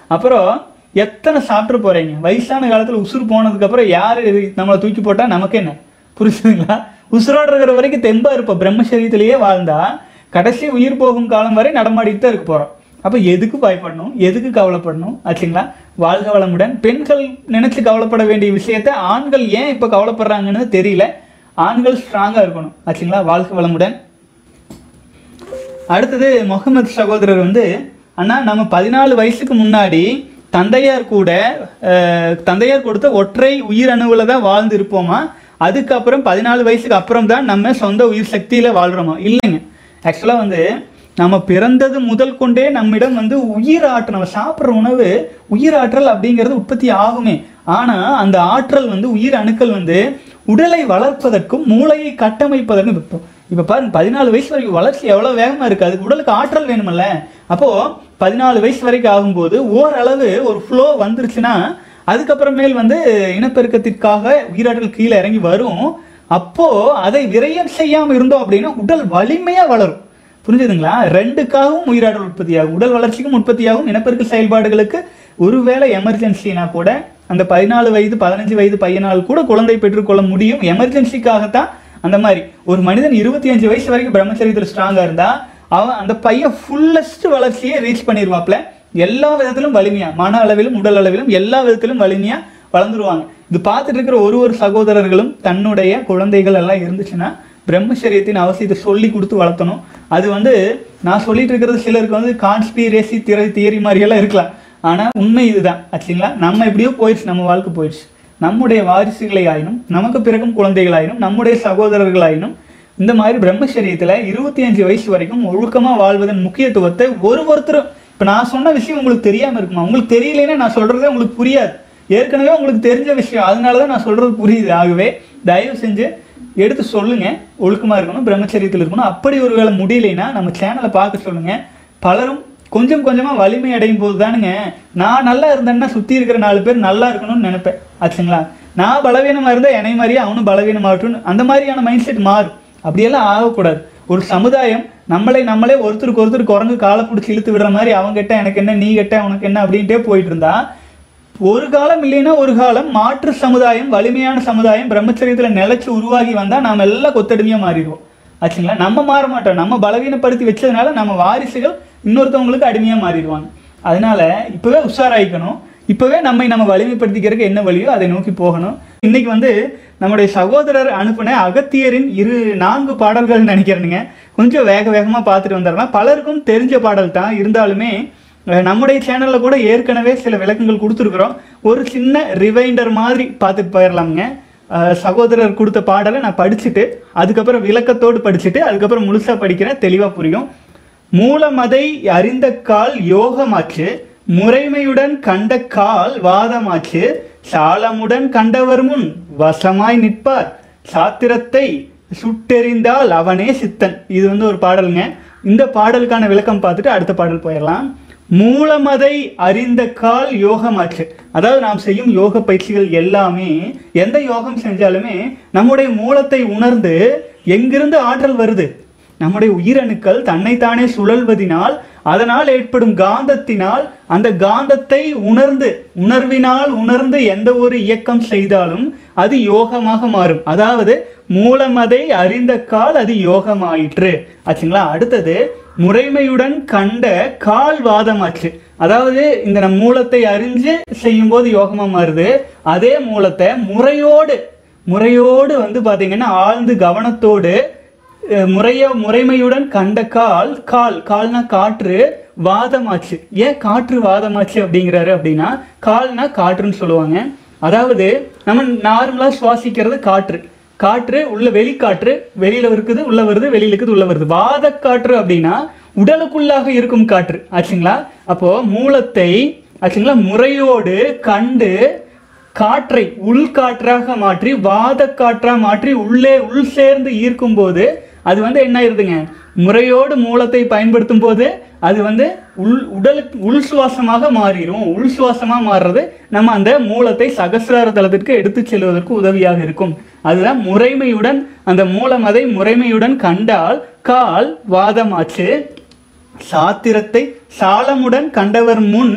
அப்புறம் எத்தனை சாப்பிட்டு போகிறீங்க? வயசான காலத்தில் உசுறு போனதுக்கப்புறம் யார் நம்மளை தூக்கி போட்டால் நமக்கு என்ன? புரிச்சுதுங்களா? உசுரோடு இருக்கிற வரைக்கும் தெம்பாக இருப்போம். பிரம்மசரீரத்திலேயே வாழ்ந்தா கடைசி உயிர் போகும் காலம் வரை நடமாடிட்டு தான் இருக்க போகிறோம். அப்போ எதுக்கு பயப்படணும், எதுக்கு கவலைப்படணும் ஆச்சுங்களா? வாழ்க வளமுடன். பெண்கள் நினச்சி கவலைப்பட வேண்டிய விஷயத்த ஆண்கள் ஏன் இப்போ கவலைப்படுறாங்கன்னு தெரியல. ஆண்கள் ஸ்ட்ராங்காக இருக்கணும் ஆச்சுங்களா? வாழ்க வளமுடன். அடுத்தது முகமது சகோதரர் வந்து, அண்ணா நம்ம பதினாலு வயசுக்கு முன்னாடி தந்தையார் கூட தந்தையார் கொடுத்த ஒற்றை உயிர் அணுவில் தான் வாழ்ந்து இருப்போமா? அதுக்கப்புறம் பதினாலு வயசுக்கு அப்புறம் தான் நம்ம சொந்த உயிர் சக்தியில் வாழ்கிறோமா? இல்லைங்க. ஆக்சுவலாக வந்து நம்ம பிறந்தது முதல் கொண்டே நம்மிடம் வந்து உயிர் ஆற்றல், நம்ம சாப்பிட்ற உணவு உயிர் ஆற்றல் அப்படிங்கிறது உற்பத்தி ஆகுமே. ஆனால் அந்த ஆற்றல் வந்து உயிர் அணுக்கள் வந்து உடலை வளர்ப்பதற்கும் மூளையை கட்டமைப்பதற்கும் இப்போ இப்போ பாருங்க, பதினாலு வயசு வரைக்கும் வளர்ச்சி எவ்வளோ வேகமாக இருக்குது. அதுக்கு உடலுக்கு ஆற்றல் வேணுமல்ல. அப்போது பதினாலு வயசு வரைக்கும் ஆகும்போது ஓரளவு ஒரு ஃப்ளோ வந்துருச்சுன்னா அதுக்கப்புறமேல் வந்து இனப்பெருக்கத்திற்காக உயிராற்றல் கீழே இறங்கி வரும். அப்போது அதை விரயம் செய்யாமல் இருந்தோம் அப்படின்னா உடல் வலிமையாக வளரும். புரிஞ்சுதுங்களா? ரெண்டுக்காகவும் உயிராற்றல் உற்பத்தி ஆகும், உடல் வளர்ச்சிக்கும் உற்பத்தி ஆகும். இனப்பெருக்க செயல்பாடுகளுக்கு ஒருவேளை எமர்ஜென்சினா கூட அந்த பதினாலு வயது பதினஞ்சு வயது பையனால் கூட குழந்தை பெற்றுக்கொள்ள முடியும். எமர்ஜென்சிக்காகத்தான் அந்த மாதிரி. ஒரு மனிதன் இருபத்தி அஞ்சு வயசு வரைக்கும் பிரம்மச்சரியத்தில் ஸ்ட்ராங்காக இருந்தால் அவன் அந்த பையன் ஃபுல்லஸ்ட் வளர்ச்சியை ரீச் பண்ணிடுவாப்ல. எல்லா விதத்திலும் வலிமையாக, மன அளவிலும் உடல் அளவிலும் எல்லா விதத்திலும் வலிமையாக வளர்ந்துருவாங்க. இது பார்த்துட்டு இருக்கிற ஒரு ஒரு சகோதரர்களும் தன்னுடைய குழந்தைகள் எல்லாம் இருந்துச்சுன்னா பிரம்மச்சரியத்தின் அவசியத்தை சொல்லி கொடுத்து வளர்த்தணும். அது வந்து நான் சொல்லிட்டு இருக்கிறது சிலருக்கு வந்து கான்ஸ்பிரசி திரை தியரி மாதிரியெல்லாம் இருக்கலாம். ஆனால் உண்மை இதுதான் ஆச்சுங்களா? நம்ம எப்படியோ போயிடுச்சு, நம்ம வாழ்க்கை போயிடுச்சு. நம்முடைய வாரிசுகளை ஆயினும், நமக்கு பிறகும் குழந்தைகளாயினும், நம்முடைய சகோதரர்களாயினும் இந்த மாதிரி பிரம்மச்சரியத்தில் இருபத்தி அஞ்சு வயசு வரைக்கும் ஒழுக்கமாக வாழ்வதன் முக்கியத்துவத்தை ஒரு ஒருத்தரும், இப்போ நான் சொன்ன விஷயம் உங்களுக்கு தெரியாமல் இருக்குமா? உங்களுக்கு தெரியலைன்னா நான் சொல்கிறதே உங்களுக்கு புரியாது. ஏற்கனவே உங்களுக்கு தெரிஞ்ச விஷயம், அதனால தான் நான் சொல்கிறது புரியுது. ஆகவே தயவு செஞ்சு எடுத்து சொல்லுங்கள். ஒழுக்கமாக இருக்கணும், பிரம்மச்சரியத்தில் இருக்கணும். அப்படி ஒரு வேளை முடியலைன்னா நம்ம சேனலை பார்க்க சொல்லுங்கள். பலரும் கொஞ்சம் கொஞ்சமாக வலிமை அடையும் போது தானுங்க, நான் நல்லா இருந்தேன்னா சுற்றி இருக்கிற நாலு பேர் நல்லா இருக்கணும்னு நினைப்பேன் ஆச்சுங்களா? நான் பலவீனமாக இருந்தால் என்னை மாதிரியே அவனும் பலவீனமாகட்டும்னு அந்த மாதிரியான மைண்ட் செட் மாறும். அப்படியெல்லாம் ஆகக்கூடாது. ஒரு சமுதாயம் நம்மளை நம்மளே ஒருத்தருக்கு ஒருத்தர் குரங்கு காலை பிடிச்சி இழுத்து விடுற மாதிரி அவன் கெட்ட எனக்கு என்ன, நீ கெட்ட உனக்கு என்ன அப்படின்ட்டே போயிட்டு இருந்தா ஒரு காலம் இல்லைன்னா ஒரு காலம் மாற்று சமுதாயம், வலிமையான சமுதாயம் பிரம்மச்சரியத்தில் நிலைச்சு உருவாகி வந்தால் நாம் எல்லாம் கொத்தடிமையாக மாறிடுவோம் ஆச்சுங்களா? நம்ம மாற மாட்டோம். நம்ம பலவீனப்படுத்தி வச்சதுனால நம்ம வாரிசுகள் இன்னொருத்தவங்களுக்கு அடிமையாக மாறிடுவாங்க. அதனால இப்போவே உஷாராயிக்கணும். இப்போவே நம்மை நம்ம வலிமைப்படுத்திக்கிறதுக்கு என்ன வழியோ அதை நோக்கி போகணும். இன்னைக்கு வந்து நம்முடைய சகோதரர் அனுப்பின அகத்தியரின் இரு நான்கு பாடல்கள் நினைக்கிறேனுங்க. கொஞ்சம் வேக வேகமாக பார்த்துட்டு வந்துடலாம். பலருக்கும் தெரிஞ்ச பாடல் தான், இருந்தாலுமே நம்முடைய சேனலில் கூட ஏற்கனவே சில விளக்கங்கள் கொடுத்துருக்குறோம். ஒரு சின்ன ரிவைண்டர் மாதிரி பார்த்துட்டு போயிடலாமுங்க. சகோதரர் கொடுத்த பாடலை நான் படிச்சுட்டு அதுக்கப்புறம் விளக்கத்தோடு படிச்சுட்டு அதுக்கப்புறம் முழுசாக படிக்கிறேன், தெளிவாக புரியும். மூலமதை அறிந்த கால் யோகமாச்சு, முறைமையுடன் கண்ட கால் வாதமாச்சு, சாலமுடன் கண்டவர் முன் வசமாய் நிற்பார், சாத்திரத்தை சுட்டெறிந்தால் அவனே சித்தன். இது வந்து ஒரு பாடலுங்க. இந்த பாடலுக்கான விளக்கம் பார்த்துட்டு அடுத்த பாடல் போயிடலாம். மூலமதை அறிந்த கால் யோகமாச்சு, அதாவது நாம் செய்யும் யோக பயிற்சிகள் எல்லாமே, எந்த யோகம் செஞ்சாலுமே நம்முடைய மூலத்தை உணர்ந்து எங்கிருந்து ஆற்றல் வருது, நம்முடைய உயிரணுக்கள் தன்னைத்தானே சுழல்வதினால் அதனால் ஏற்படும் காந்தத்தினால் அந்த காந்தத்தை உணர்ந்து உணர்வினால் உணர்ந்து எந்த ஒரு இயக்கம் செய்தாலும் அது யோகமாக மாறும். அதாவது மூலமதை அறிந்த கால் அது யோகமாயிற்று ஆச்சுங்களா? அடுத்தது முறைமையுடன் கண்ட கால் வாதமாச்சு, அதாவது இந்த நம் மூலத்தை அறிஞ்சு செய்யும் போது யோகமா மாறுது. அதே மூலத்தை முறையோடு முறையோடு வந்து பாத்தீங்கன்னா ஆழ்ந்து கவனத்தோடு முறைய முறைமையுடன் கண்ட கால் கால் கால்னா காற்று வாதமாச்சு. ஏன் காற்று வாதமாச்சு அப்படிங்கிறாரு அப்படின்னா, கால்னா காற்றுன்னு சொல்லுவாங்க. அதாவது நம்ம நார்மலா சுவாசிக்கிறது காற்று, காற்று உள்ள வெளிக்காற்று வெளியில இருக்குது உள்ள வருது, வெளியில இருக்குது உள்ள வருது. வாத காற்று அப்படின்னா உடலுக்குள்ளாக இருக்கும் காற்று ஆச்சுங்களா? அப்போ மூலத்தை ஆச்சுங்களா முறையோடு கண்டு காற்றை உள்காற்றாக மாற்றி வாத காற்றா மாற்றி உள்ளே உள் சேர்ந்து ஈர்க்கும் போது அது வந்து என்ன ஆயிருதுங்க, முறையோடு மூலத்தை பயன்படுத்தும் போது அது வந்து உள் உடலுக்கு உள் சுவாசமாக மாறிடும். உள் சுவாசமாக மாறுறது நம்ம அந்த மூலத்தை சகசிரார தளத்திற்கு எடுத்து செல்வதற்கு உதவியாக இருக்கும். அதுதான் முறைமையுடன் அந்த மூலம் அதை முறைமையுடன் கண்டால் கால் வாதமாச்சு, சாத்திரத்தை சாலமுடன் கண்டவர் முன்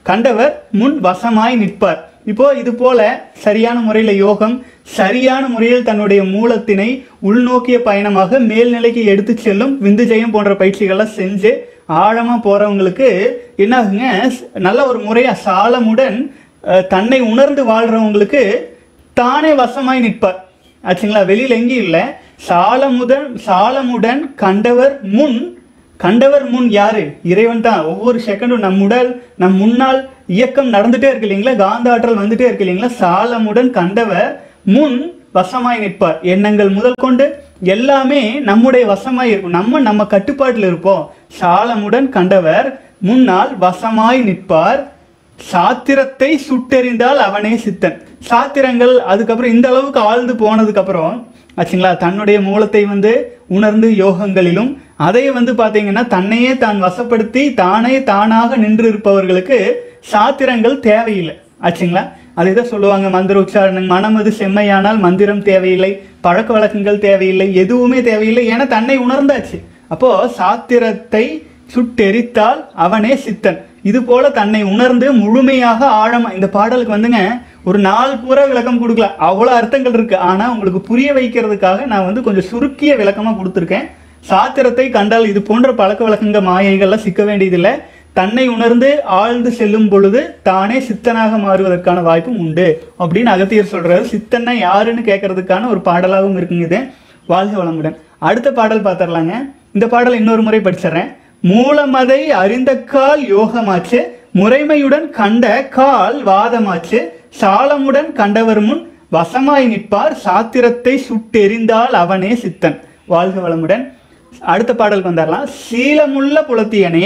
கண்டவர் முன் வசமாய் நிற்பார். இப்போ இது போல சரியான முறையில் யோகம், சரியான முறையில் தன்னுடைய மூலத்தினை உள்நோக்கிய பயணமாக மேல்நிலைக்கு எடுத்து செல்லும் விந்து ஜெயம் போன்ற பயிற்சிகள்லாம் செஞ்சு ஆழமாக போகிறவங்களுக்கு என்ன ஆகுங்க, நல்ல ஒரு முறையாக சாலமுடன் தன்னை உணர்ந்து வாழ்கிறவங்களுக்கு தானே வசமாய் நிற்பார் ஆச்சுங்களா. வெளியில் எங்கேயும் இல்லை, சாலமுடன் சாலமுடன் கண்டவர் முன். கண்டவர் முன் யாரு? இறைவன் தான். ஒவ்வொரு செகண்டும் நம் உடல் நம் முன்னால் இயக்கம் நடந்துட்டே இருக்கு இல்லைங்களா, காந்த ஆற்றல் வந்துட்டே இருக்கு இல்லைங்களா. சாலமுடன் கண்டவர் முன் வசமாய் நிற்பார். எண்ணங்கள் முதல் கொண்டு எல்லாமே நம்முடைய வசமாய் இருக்கும். நம்ம நம்ம கட்டுப்பாட்டில் இருப்போம். சாலமுடன் கண்டவர் முன்னால் வசமாய் நிற்பார். சாத்திரத்தை சுட்டெறிந்தால் அவனே சித்தன். சாத்திரங்கள் அதுக்கப்புறம் இந்த அளவுக்கு ஆழ்ந்து போனதுக்கு அப்புறம் ஆச்சுங்களா, தன்னுடைய மூலத்தை வந்து உணர்ந்து யோகங்களிலும் அதை வந்து பார்த்தீங்கன்னா தன்னையே தான் வசப்படுத்தி தானே தானாக நின்று இருப்பவர்களுக்கு சாத்திரங்கள் தேவையில்லை ஆச்சுங்களா. அதை தான் சொல்லுவாங்க மந்திர உச்சாரணம், மனமது செம்மையானால் மந்திரம் தேவையில்லை, பழக்க வழக்கங்கள் தேவையில்லை, எதுவுமே தேவையில்லை, ஏன்னா தன்னை உணர்ந்தாச்சு. அப்போ சாத்திரத்தை சுட்டெரித்தால் அவனே சித்தன். இது போல தன்னை உணர்ந்து முழுமையாக ஆழமா, இந்த பாடலுக்கு வந்துங்க ஒரு நாள் பூரா விளக்கம் கொடுக்கலாம், அவ்வளோ அர்த்தங்கள் இருக்கு. ஆனா உங்களுக்கு புரிய வைக்கிறதுக்காக நான் வந்து கொஞ்சம் சுருக்கிய விளக்கமா கொடுத்துருக்கேன். சாத்திரத்தை கண்டால் இது போன்ற பழக்க வழக்கங்க மாயைகள்லாம் சிக்க வேண்டியதில்லை. தன்னை உணர்ந்து ஆழ்ந்து செல்லும் பொழுது தானே சித்தனாக மாறுவதற்கான வாய்ப்பும் உண்டு அப்படின்னு அகத்தியர் சொல்றாரு. சித்தன்னா யாருன்னு கேட்கறதுக்கான ஒரு பாடலாகவும் இருக்குங்க இது. வாழ்க வளமுடன். அடுத்த பாடல் பார்த்துடலாங்க. இந்த பாடல் இன்னொரு முறை படிச்சிடறேன். மூலமதை அறிந்த கால் யோகமாச்சு, முறைமையுடன் கண்ட கால் வாதமாச்சு, சாலமுடன் கண்டவர் முன் வசமாய் நிற்பார், சாத்திரத்தை சுட்டெறிந்தால் அவனே சித்தன். வாழ்க வளமுடன். அடுத்த பாடல் வந்தாரலாம். சீலமுள்ள புலத்தியனே,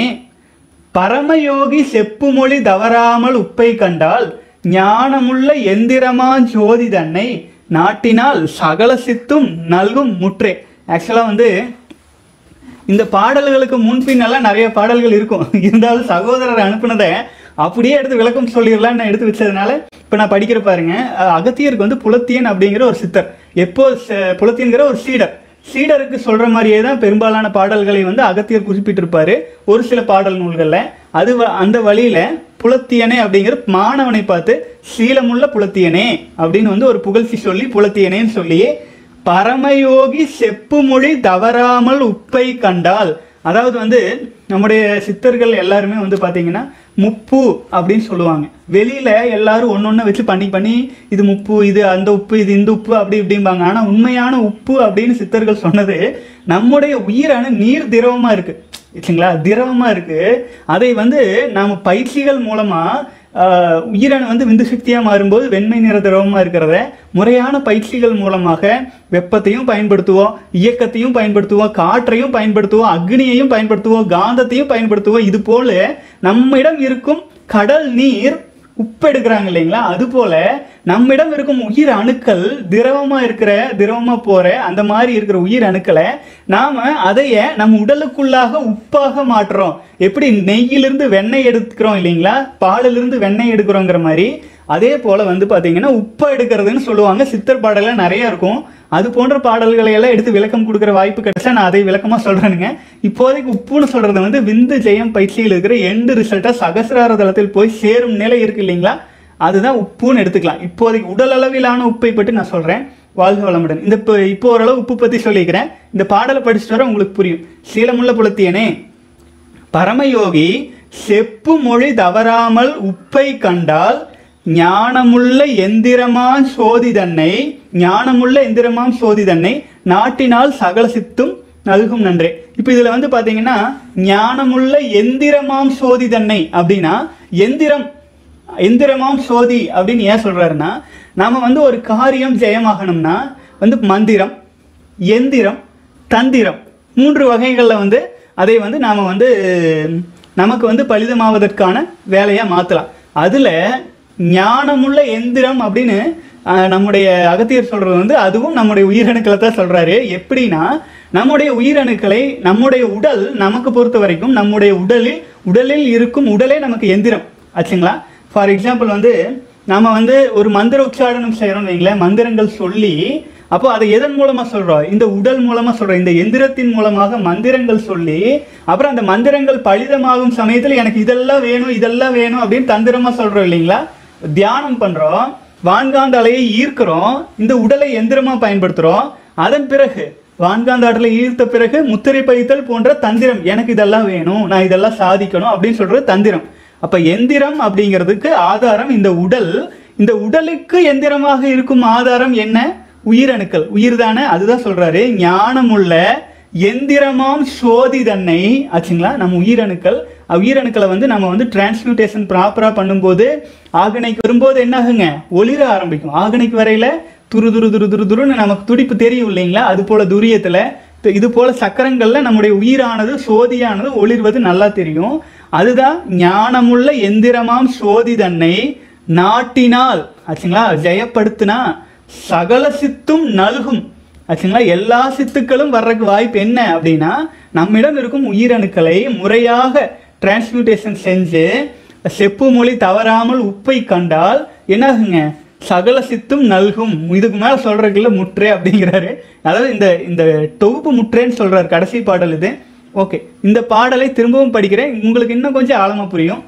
பரமயோகி செப்புமொழி தவறாமல் உப்பை கண்டால், ஞானமுள்ள எந்திரமா ஜோதி தன்னை நாட்டினால் சகல சித்தும் நல்கும் முற்றே. ஆக்சுவலாக வந்து இந்த பாடல்களுக்கு முன்பின்னெல்லாம் நிறைய பாடல்கள் இருக்கும். இருந்தாலும் சகோதரர் அனுப்புனதை அப்படியே எடுத்து விளக்கம் சொல்லிடலான்னு நான் எடுத்து வச்சதுனால இப்போ நான் படிக்கிற பாருங்க. அகத்தியருக்கு வந்து புலத்தியன் அப்படிங்கிற ஒரு சித்தர், எப்போ புலத்தியன்கிற ஒரு சீடர், சீடருக்கு சொல்ற மாதிரியே தான் பெரும்பாலான பாடல்களை வந்து அகத்தியர் குறிப்பிட்டிருப்பாரு ஒரு சில பாடல் நூல்களில். அது அந்த வழியில புலத்தியனே அப்படிங்கிற மாணவனை பார்த்து சீலமுள்ள புலத்தியனே அப்படின்னு வந்து ஒரு புகழ்ச்சி சொல்லி புலத்தியனேன்னு சொல்லி, பரமயோகி செப்புமொழி தவறாமல் உப்பை கண்டால், அதாவது வந்து நம்முடைய சித்தர்கள் எல்லாருமே வந்து பார்த்தீங்கன்னா முப்பு அப்படின்னு சொல்லுவாங்க. வெளியில எல்லாரும் ஒன்று ஒன்று வச்சு பண்ணி பண்ணி இது முப்பு, இது அந்த உப்பு, இது இந்த உப்பு அப்படி இப்படிம்பாங்க. ஆனால் உண்மையான உப்பு அப்படின்னு சித்தர்கள் சொன்னது நம்முடைய உயிரான நீர் திரவமா இருக்கு சரிங்களா, திரவமா இருக்கு. அதை வந்து நாம பயிற்சிகள் மூலமா உயிரணு வந்து விந்து சக்தியாக மாறும்போது வெண்மை நிற திரவமாக இருக்கிறத முறையான பயிற்சிகள் மூலமாக வெப்பத்தையும் பயன்படுத்துவோம், இயக்கத்தையும் பயன்படுத்துவோம், காற்றையும் பயன்படுத்துவோம், அக்னியையும் பயன்படுத்துவோம், காந்தத்தையும் பயன்படுத்துவோம். இது போல நம்மிடம் இருக்கும் கடல் நீர் உப்பெடுக்கிறாங்க இல்லைங்களா, அதுபோல நம்மிடம் இருக்கும் உயிர் அணுக்கள் திரவமா இருக்கிற திரவமா போற அந்த மாதிரி இருக்கிற உயிர் அணுக்களை நாம அதைய நம்ம உடலுக்குள்ளாக உப்பாக மாற்றுறோம். எப்படி நெய்யிலிருந்து வெண்ணெய் எடுக்கிறோம் இல்லைங்களா, பாலிலிருந்து வெண்ணெய் எடுக்கிறோங்கிற மாதிரி அதே போல வந்து பாத்தீங்கன்னா உப்பை எடுக்கிறதுன்னு சொல்லுவாங்க. சித்தர் பாடல்கள் நிறைய இருக்கும். அது போன்ற பாடல்களை எல்லாம் எடுத்து விளக்கம் கொடுக்குற வாய்ப்பு கிடைச்சா நான் அதை விளக்கமா சொல்றேனுங்க. இப்போதைக்கு உப்புன்னு சொல்றது வந்து விந்து ஜெயம் பயிற்சியில் இருக்கிற எண்டு ரிசல்ட்டா சகசிரார தளத்தில் போய் சேரும் நிலை இருக்கு இல்லைங்களா, அதுதான் உப்புன்னு எடுத்துக்கலாம். இப்போதைக்கு உடல் அளவிலான உப்பை பற்றி நான் சொல்றேன். வாழ்க வளமுடன். இந்த இப்போ ஓரளவு உப்பு பத்தி சொல்லிக்கிறேன். இந்த பாடலை படிச்சுட்டு வர உங்களுக்கு புரியும். சீலமுள்ள புலத்தியனே, பரமயோகி செப்பு மொழி தவறாமல் உப்பை கண்டால், ஞானமுள்ள எந்திரமான் சோதி தன்னை ஞானமுள்ள எந்திரமான் சோதி தன்னை நாட்டினால் சகல சித்தும் நல்கும் நன்றே. இப்போ இதுல வந்து பாத்தீங்கன்னா ஞானமுள்ள எந்திரமாம் சோதி தன்னை அப்படின்னா, எந்திரம் எந்திரமாம் சோதி அப்படின்னு ஏன் சொல்றாருன்னா, நாம வந்து ஒரு காரியம் ஜெயமாகணும்னா வந்து மந்திரம், எந்திரம், தந்திரம் மூன்று வகைகளில் வந்து அதை வந்து நாம வந்து நமக்கு வந்து பலிதமாவதற்கான வேலையா மாற்றலாம். அதுல ஞானமுள்ள எந்திரம் அப்படின்னு நம்முடைய அகத்தியர் சொல்றது வந்து அதுவும் நம்முடைய உயிரணுக்களை தான் சொல்றாரு. எப்படின்னா, நம்முடைய உயிரணுக்களை நம்முடைய உடல் நமக்கு பொறுத்த வரைக்கும் நம்முடைய உடலில் உடலில் இருக்கும் உடலே நமக்கு எந்திரம் ஆச்சுங்களா. ஃபார் எக்ஸாம்பிள் வந்து நாம வந்து ஒரு மந்திர உச்சாரணம் செய்யறோம் வைங்களேன், மந்திரங்கள் சொல்லி அப்போ அதை எதன் மூலமா சொல்றோம்? இந்த உடல் மூலமா சொல்றோம். இந்த எந்திரத்தின் மூலமாக மந்திரங்கள் சொல்லி அப்புறம் அந்த மந்திரங்கள் பலிதமாகும் சமயத்தில் எனக்கு இதெல்லாம் வேணும் இதெல்லாம் வேணும் அப்படின்னு தந்திரமா சொல்றோம் இல்லைங்களா? தியானம் பண்றோம், வான்காந்த அலையை ஈர்க்கிறோம், இந்த உடலை எந்திரமா பயன்படுத்துறோம். அதன் பிறகு வான்காந்த ஆற்றலை ஈர்த்த பிறகு முத்திரை பதித்தல் போன்ற தந்திரம், எனக்கு இதெல்லாம் வேணும், நான் இதெல்லாம் சாதிக்கணும் அப்படின்னு சொல்றது தந்திரம். அப்ப எந்திரம் அப்படிங்கிறதுக்கு ஆதாரம் இந்த உடல். இந்த உடலுக்கு எந்திரமாக இருக்கும் ஆதாரம் என்ன? உயிரணுக்கள். உயிர் தானே? அதுதான் சொல்றாரு, ஞானமுள்ள எந்திரமாம் சோதி தன்னை ஆச்சுங்களா. நம்ம உயிரணுக்கள் உயிரணுக்களை வந்து நம்ம வந்து டிரான்ஸ்மியூட்டேஷன் ப்ராப்பரா பண்ணும்போது ஆகனைக்கு வரும்போது என்ன ஆகுங்க? ஒளிர ஆரம்பிக்கும். ஆகனைக்கு வரையில துரு துரு துரு துரு துருன்னு நமக்கு துடிப்பு தெரியும் இல்லைங்களா? அது போல துரியத்துல இது போல சக்கரங்கள்ல நம்முடைய உயிரானது சோதியானது ஒளிர்வது நல்லா தெரியும். அதுதான் ஞானமுள்ள எந்திரமாம் சோதி தன்னை நாட்டினால் ஆச்சுங்களா, ஜெயப்படுத்தினா சகல சித்தும் நல்கும் ஆச்சுங்களா. எல்லா சித்துக்களும் வர்றதுக்கு வாய்ப்பு என்ன அப்படின்னா, நம்மிடம் இருக்கும் உயிரணுக்களை முறையாக டிரான்ஸ்மியூட்டேஷன் செஞ்சு செப்பு மொழி தவறாமல் உப்பை கண்டால் என்னாகுங்க? சகல சித்தும் நல்கும். இதுக்கு மேல சொல்றதுக்குள்ள முற்றே அப்படிங்கிறாரு. அதாவது இந்த இந்த தொகுப்பு முற்றேன்னு சொல்றாரு கடைசி பாடல் இது. ஓகே, இந்த பாடலை திரும்பவும் படிக்கிறேன், உங்களுக்கு இன்னும் கொஞ்சம் ஆழமா புரியும்.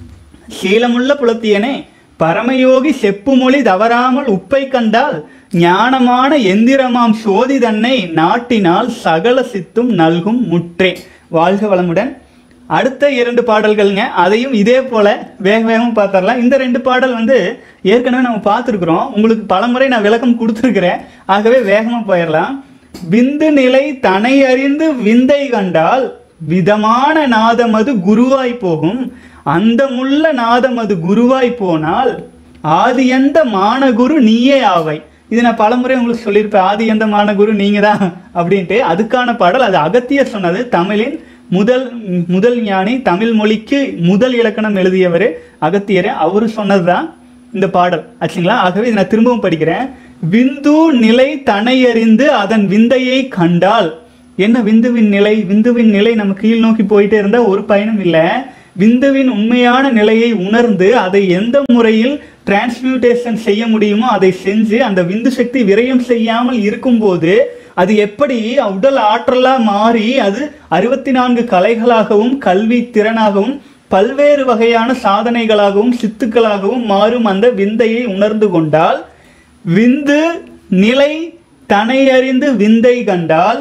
சீலமுள்ள புலத்தியனே பரமயோகி செப்பு மொழி தவறாமல் உப்பை கண்டால் ஞானமான எந்திரமாம் சோதி தன்னை நாட்டினால் சகல சித்தும் நல்கும் முற்றே. வாழ்க வளமுடன். அடுத்த இரண்டு பாடல்கள்ங்க, அதையும் இதே போல வேக வேகமாக பார்த்துடலாம். இந்த ரெண்டு பாடல் வந்து ஏற்கனவே நம்ம பார்த்துருக்குறோம், உங்களுக்கு பலமுறை நான் விளக்கம் கொடுத்துருக்கிறேன், ஆகவே வேகமாக போயிடலாம். விந்து நிலை தனை அறிந்து விந்தை கண்டால் விதமான நாதமது குருவாய் போகும், அந்தமுள்ள நாதமது குருவாய் போனால் ஆதி எந்த மானகுரு நீயே ஆவை. இது நான் பலமுறை உங்களுக்கு சொல்லியிருப்பேன், ஆதி எந்த மானகுரு நீங்க தான் அப்படின்ட்டு. அதுக்கான பாடல் அது அகத்தியர் சொன்னது. தமிழின் முதல் முதல் ஞானி, தமிழ் மொழிக்கு முதல் இலக்கணம் எழுதியவர் அகத்தியர், அவரு சொன்னதுதான் இந்த பாடல் ஆச்சுங்களா. ஆகவே இதை நான் திரும்பவும் படிக்கிறேன். விந்து நிலை தனை அறிந்து அதன் விந்தையை கண்டால். என்ன விந்துவின் நிலை? விந்துவின் நிலை நம்ம கீழ் நோக்கி போயிட்டே இருந்தா ஒரு பயனும் இல்லை. விந்துவின் உண்மையான நிலையை உணர்ந்து அதை எந்த முறையில் டிரான்ஸ்மியூட்டேஷன் செய்ய முடியுமோ அதை செஞ்சு அந்த விந்து சக்தி விரயம் செய்யாமல் இருக்கும்போது அது எப்படி உடல் ஆற்றலா மாறி அது அறுபத்தி நான்கு கலைகளாகவும் கல்வி திறனாகவும் பல்வேறு வகையான சாதனைகளாகவும் சித்துக்களாகவும் மாறும் அந்த விந்தையை உணர்ந்து கொண்டால், விந்து நிலை தனை அறிந்து விந்தை கண்டால்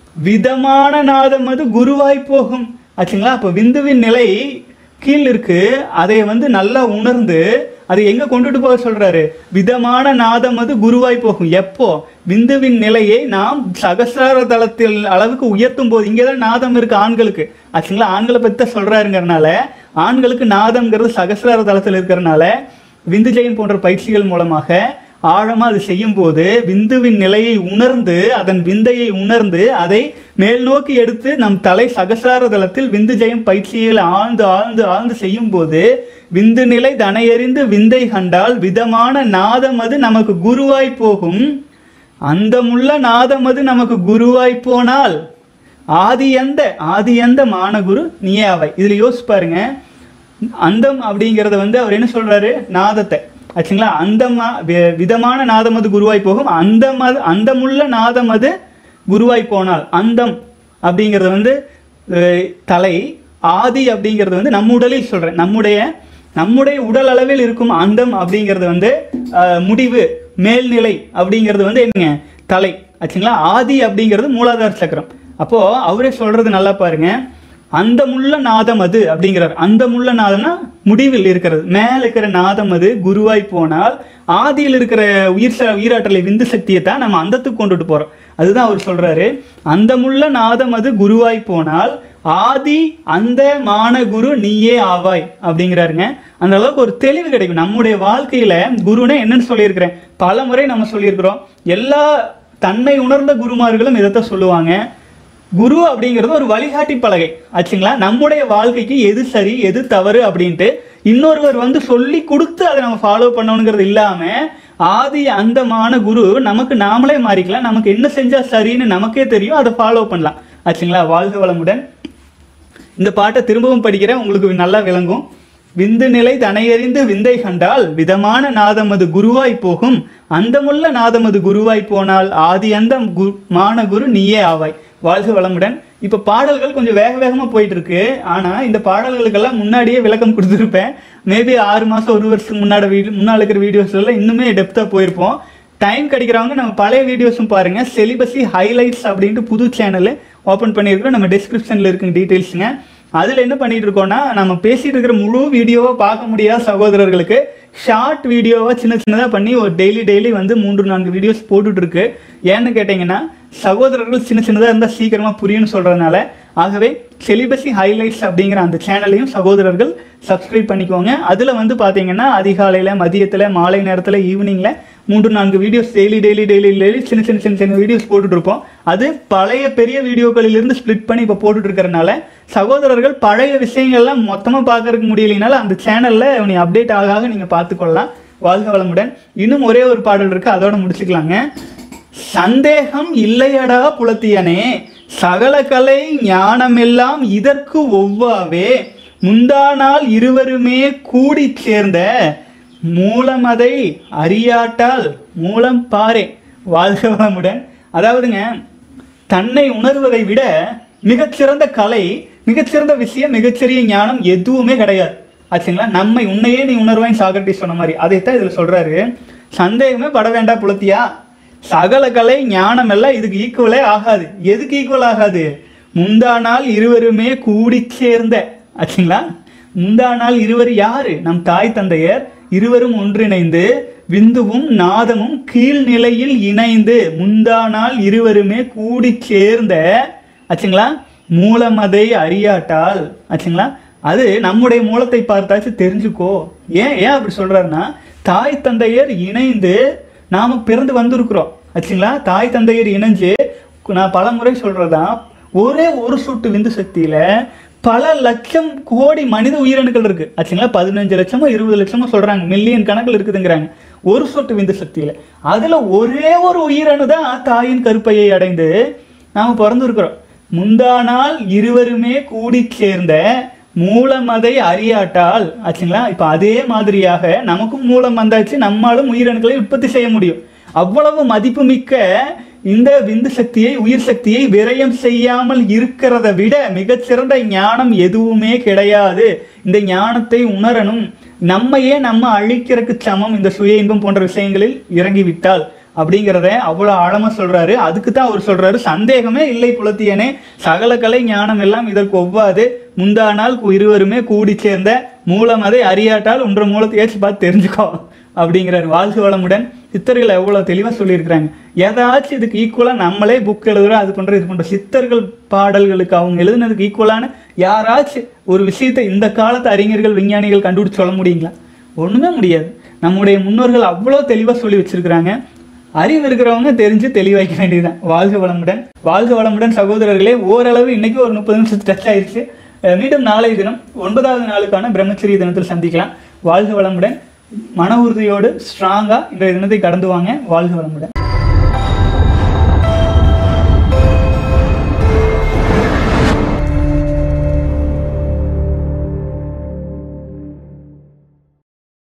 விதமான நாதம் அது குருவாய் போகும் ஆச்சுங்களா. அப்போ விந்துவின் நிலை கீழ் இருக்கு, அதை வந்து நல்லா உணர்ந்து அதை எங்க கொண்டுட்டு போக சொல்றாரு? விதமான நாதம் அது குருவாய் போகும். எப்போ? விந்துவின் நிலையை நாம் சகசிரார தளத்தில் அளவுக்கு உயர்த்தும் போது. இங்கேதான் நாதம் இருக்கு ஆண்களுக்கு ஆச்சுங்களா. ஆண்களை பத்தி சொல்றாருங்கிறனால ஆண்களுக்கு நாதம்ங்கிறது சகசிரார தளத்தில் இருக்கிறனால விந்து ஜெயம் போன்ற பயிற்சிகள் மூலமாக ஆழமா அது செய்யும் போது விந்துவின் நிலையை உணர்ந்து அதன் விந்தையை உணர்ந்து அதை மேல் நோக்கி எடுத்து நம் தலை சகசார தளத்தில் விந்து ஜெயம் பயிற்சியில் ஆழ்ந்து ஆழ்ந்து ஆழ்ந்து செய்யும் போது விந்து நிலை தனையறிந்து விந்தை கண்டால் விதமான நாதம் அது நமக்கு குருவாய் போகும். அந்தமுள்ள நாதம் அது நமக்கு குருவாய் போனால் ஆதி எந்த ஆதி எந்த மானகுரு நீயே அவை. இதுல யோசிச்சு பாருங்க, அந்தம் அப்படிங்கிறத வந்து அவர் என்ன சொல்றாரு? நாதத்தை ஆச்சுங்களா. அந்த விதமான நாதம் அது குருவாய் போகும், அந்த அந்தமுள்ள நாதம் அது குருவாய் போனால். அந்தம் அப்படிங்கிறது வந்து தலை, ஆதி அப்படிங்கிறது வந்து நம்ம உடலில் சொல்றேன், நம்முடைய நம்முடைய உடல் அளவில் இருக்கும். அந்தம் அப்படிங்கிறது வந்து முடிவு, மேல்நிலை அப்படிங்கிறது வந்து என்னங்க? தலை ஆச்சுங்களா. ஆதி அப்படிங்கிறது மூலாதார சக்கரம். அப்போ அவரே சொல்றது நல்லா பாருங்க, அந்தமுள்ள நாதம் அது அப்படிங்கிறார். அந்தமுள்ள நாதம்னா முடிவில் இருக்கிறது, மேல இருக்கிற நாதம் அது குருவாய் போனால் ஆதியில் இருக்கிற உயிர் உயிராற்றலை விந்து சக்தியை தான் நம்ம அந்தத்துக்கு கொண்டுட்டு போறோம். அதுதான் அவர் சொல்றாரு, அந்தமுள்ள நாதம் அது குருவாய் போனால் ஆதி அந்த மான குரு நீயே ஆவாய் அப்படிங்கிறாருங்க. அந்த அளவுக்கு ஒரு தெளிவு கிடைக்கும். நம்முடைய வாழ்க்கையில குருனே என்னன்னு சொல்லியிருக்கிறேன், பல முறை நம்ம சொல்லியிருக்கிறோம். எல்லா தன்னை உணர்ந்த குருமார்களும் இதைத்தான் சொல்லுவாங்க. குரு அப்படிங்கிறது ஒரு வழிகாட்டி பலகை ஆச்சுங்களா. நம்முடைய வாழ்க்கைக்கு எது சரி எது தவறு அப்படின்ட்டு இன்னொருவர் வந்து சொல்லி கொடுத்து அதை நம்ம ஃபாலோ பண்ணணுங்கிறது இல்லாம ஆதி அந்தமான குரு நமக்கு நாமளே மாறிக்கலாம். நமக்கு என்ன செஞ்சா சரின்னு நமக்கே தெரியும், அதை ஃபாலோ பண்ணலாம் ஆச்சுங்களா. வாழ்க வளமுடன். இந்த பாட்டை திரும்பவும் படிக்கிறேன், உங்களுக்கு நல்லா விளங்கும். விந்து நிலை தனையறிந்து விந்தை கண்டால் விதமான நாதமது குருவாய் போகும், அந்தமுள்ள நாதமது குருவாய் போனால் ஆதி அந்த கு மான குரு நீயே ஆவாய். வாழ்க வளமுடன். இப்போ பாடல்கள் கொஞ்சம் வேக வேகமாக போயிட்டு இருக்கு. ஆனால் இந்த பாடல்களுக்கெல்லாம் முன்னாடியே விளக்கம் கொடுத்துருப்பேன். மேபி ஆறு மாதம் ஒரு வருஷத்துக்கு முன்னாடி வீடியோ முன்னால் இருக்கிற வீடியோஸ்லாம் இன்னுமே டெப்த்தாக போயிருப்போம். டைம் கிடைக்கிறவங்க நம்ம பழைய வீடியோஸும் பாருங்கள். செலிபஸி ஹைலைட்ஸ் அப்படின்ட்டு புது சேனல் ஓப்பன் பண்ணியிருக்கிறோம். நம்ம டிஸ்கிரிப்ஷனில் இருக்குங்க டீட்டெயில்ஸுங்க. அதில் என்ன பண்ணிட்டு இருக்கோம்னா, நம்ம பேசிட்டு இருக்கிற முழு வீடியோவை பார்க்க முடியாத சகோதரர்களுக்கு ஷார்ட் வீடியோவை சின்ன சின்னதாக பண்ணி ஒரு டெய்லி டெய்லி வந்து மூன்று நான்கு வீடியோஸ் போட்டுட்டு இருக்கு. ஏன்னு கேட்டிங்கன்னா, சகோதரர்கள் சின்ன சின்னதாக இருந்தால் சீக்கிரமாக புரியும்னு சொல்கிறதுனால. ஆகவே செலிபஸி ஹைலைட்ஸ் அப்படிங்கிற அந்த சேனலையும் சகோதரர்கள் சப்ஸ்கிரைப் பண்ணிக்கோங்க. அதில் வந்து பார்த்தீங்கன்னா அதிகாலையில், மதியத்தில், மாலை நேரத்தில், ஈவினிங்கில் மூன்று நான்கு videos daily daily daily daily சின்ன சின்ன சின்ன சின்ன வீடியோஸ் போட்டுட்ருப்போம். அது பழைய பெரிய வீடியோக்களிலிருந்து ஸ்ப்ளிட் பண்ணி இப்போ போட்டுட்டு இருக்கிறனால சகோதரர்கள் பழைய விஷயங்கள்லாம் மொத்தமாக பார்க்கறதுக்கு முடியலைனால அந்த சேனலில் நீ அப்டேட் ஆக ஆக நீங்கள் பார்த்துக்கொள்ளலாம். வாழ்க வளமுடன். இன்னும் ஒரே ஒரு பாடல் இருக்குது, அதோட முடிச்சுக்கலாங்க. சந்தேகம் இல்லையடா புலத்தியனே, சகல கலை ஞானமெல்லாம் இதற்கு ஒவ்வாவே, முந்தானால் இருவருமே கூடி சேர்ந்த மூலமதை அறியாட்டால் மூலம் பாரே. வாழ்க வளமுடன். அதாவதுங்க, தன்னை உணர்வதை விட மிகச்சிறந்த கலை, மிகச்சிறந்த விஷயம், மிகச்சிறிய ஞானம் எதுவுமே கிடையாது. ஆச்சுங்களா? நம்மை உன்னையே நீ உணர்வாய் சாக்ரட்டிஸ் சொன்ன மாதிரி அதைத்தான் இதில் சொல்கிறாரு. சந்தேகமே பட வேண்டாம் புலத்தியா, சகல கலை ஞானம் எல்லாம் இதுக்கு ஈக்குவலே ஆகாது. எதுக்கு ஈக்குவல் ஆகாது? முந்தானால் இருவருமே கூடி சேர்ந்த. ஆச்சுங்களா? முந்தானால் இருவர் யாரு? நம் தாய் தந்தையர் இருவரும் ஒன்றிணைந்து விந்துவும் நாதமும் கீழ்நிலையில் இணைந்து முந்தானால் இருவருமே கூடி சேர்ந்த. ஆச்சுங்களா? மூலமதை அறியாட்டால். ஆச்சுங்களா? அது நம்முடைய மூலத்தை பார்த்தாச்சு தெரிஞ்சுக்கோ. ஏன் ஏன் அப்படி சொல்றாருன்னா, தாய் தந்தையர் இணைந்து நாம பிறந்து வந்திருக்கிறோம். ஆச்சுங்களா? தாய் தந்தையர் இணைஞ்சு, நான் பல முறை சொல்றதா, ஒரே ஒரு சொட்டு விந்து சக்தியில பல லட்சம் கோடி மனித உயிரணுக்கள் இருக்கு. ஆச்சுங்களா? பதினஞ்சு லட்சமோ இருபது லட்சமோ சொல்றாங்க, மில்லியன் கணக்கில் இருக்குதுங்கிறாங்க ஒரு சொட்டு விந்து சக்தியில. அதுல ஒரே ஒரு உயிரணு தான் தாயின் கருப்பையை அடைந்து நாம பிறந்திருக்கிறோம். முந்தானால் இருவருமே கூடி சேர்ந்த மூலமதை அறியாட்டால். ஆச்சுங்களா? இப்ப அதே மாதிரியாக நமக்கும் மூலம் வந்தாச்சு, நம்மாலும் உயிரணுக்களை உற்பத்தி செய்ய முடியும். அவ்வளவு மதிப்புமிக்க இந்த விந்து சக்தியை, உயிர் சக்தியை விரயம் செய்யாமல் இருக்கிறத விட மிகச்சிறந்த ஞானம் எதுவுமே கிடையாது. இந்த ஞானத்தை உணரணும். நம்மையே நம்ம அழிக்கிறதுக்கு சமம் இந்த சுய இன்பம் போன்ற விஷயங்களில் இறங்கிவிட்டால் அப்படிங்கிறத அவ்வளோ ஆழமாக சொல்றாரு. அதுக்கு தான் அவர் சொல்றாரு, சந்தேகமே இல்லை புலத்தியனே, சகல கலை ஞானம் எல்லாம் இதற்கு ஒவ்வாது, முந்தானால் இருவருமே கூடி சேர்ந்த மூலம் அதை அறியாட்டால் ஒன்ற மூலத்தை ஏற்றி பார்த்து தெரிஞ்சுக்கோ அப்படிங்கிறார். வாழ்க வளமுடன். சித்தர்கள் எவ்வளோ தெளிவாக சொல்லியிருக்கிறாங்க. ஏதாச்சும் இதுக்கு ஈக்குவலாக நம்மளே புக் எழுதுறோம், அது பண்ணுற இது பண்ணுற சித்தர்கள் பாடல்களுக்கு அவங்க எழுதுனதுக்கு ஈக்குவலான யாராச்சும் ஒரு விஷயத்தை இந்த காலத்து அறிஞர்கள், விஞ்ஞானிகள் கண்டுபிடிச்சு சொல்ல முடியுங்களா? ஒன்றுமே முடியாது. நம்முடைய முன்னோர்கள் அவ்வளோ தெளிவாக சொல்லி வச்சிருக்கிறாங்க. அறிவு இருக்கிறவங்க தெரிஞ்சு தெளிவாய்க்க வேண்டியதுதான். வாழ்க வளமுடன். வாழ்க வளமுடன் சகோதரர்களே. ஓரளவு இன்னைக்கு ஒரு முப்பது நிமிஷம் டச் ஆயிடுச்சு. மீண்டும் நாளைய தினம் ஒன்பதாவது நாளுக்கான பிரம்மச்சரிய தினத்தில் சந்திக்கலாம். வாழ்க வளமுடன். மன உறுதியோடு ஸ்ட்ராங்கா இன்றைய தினத்தை கடந்து வாங்க. வாழ்க வளமுடன்.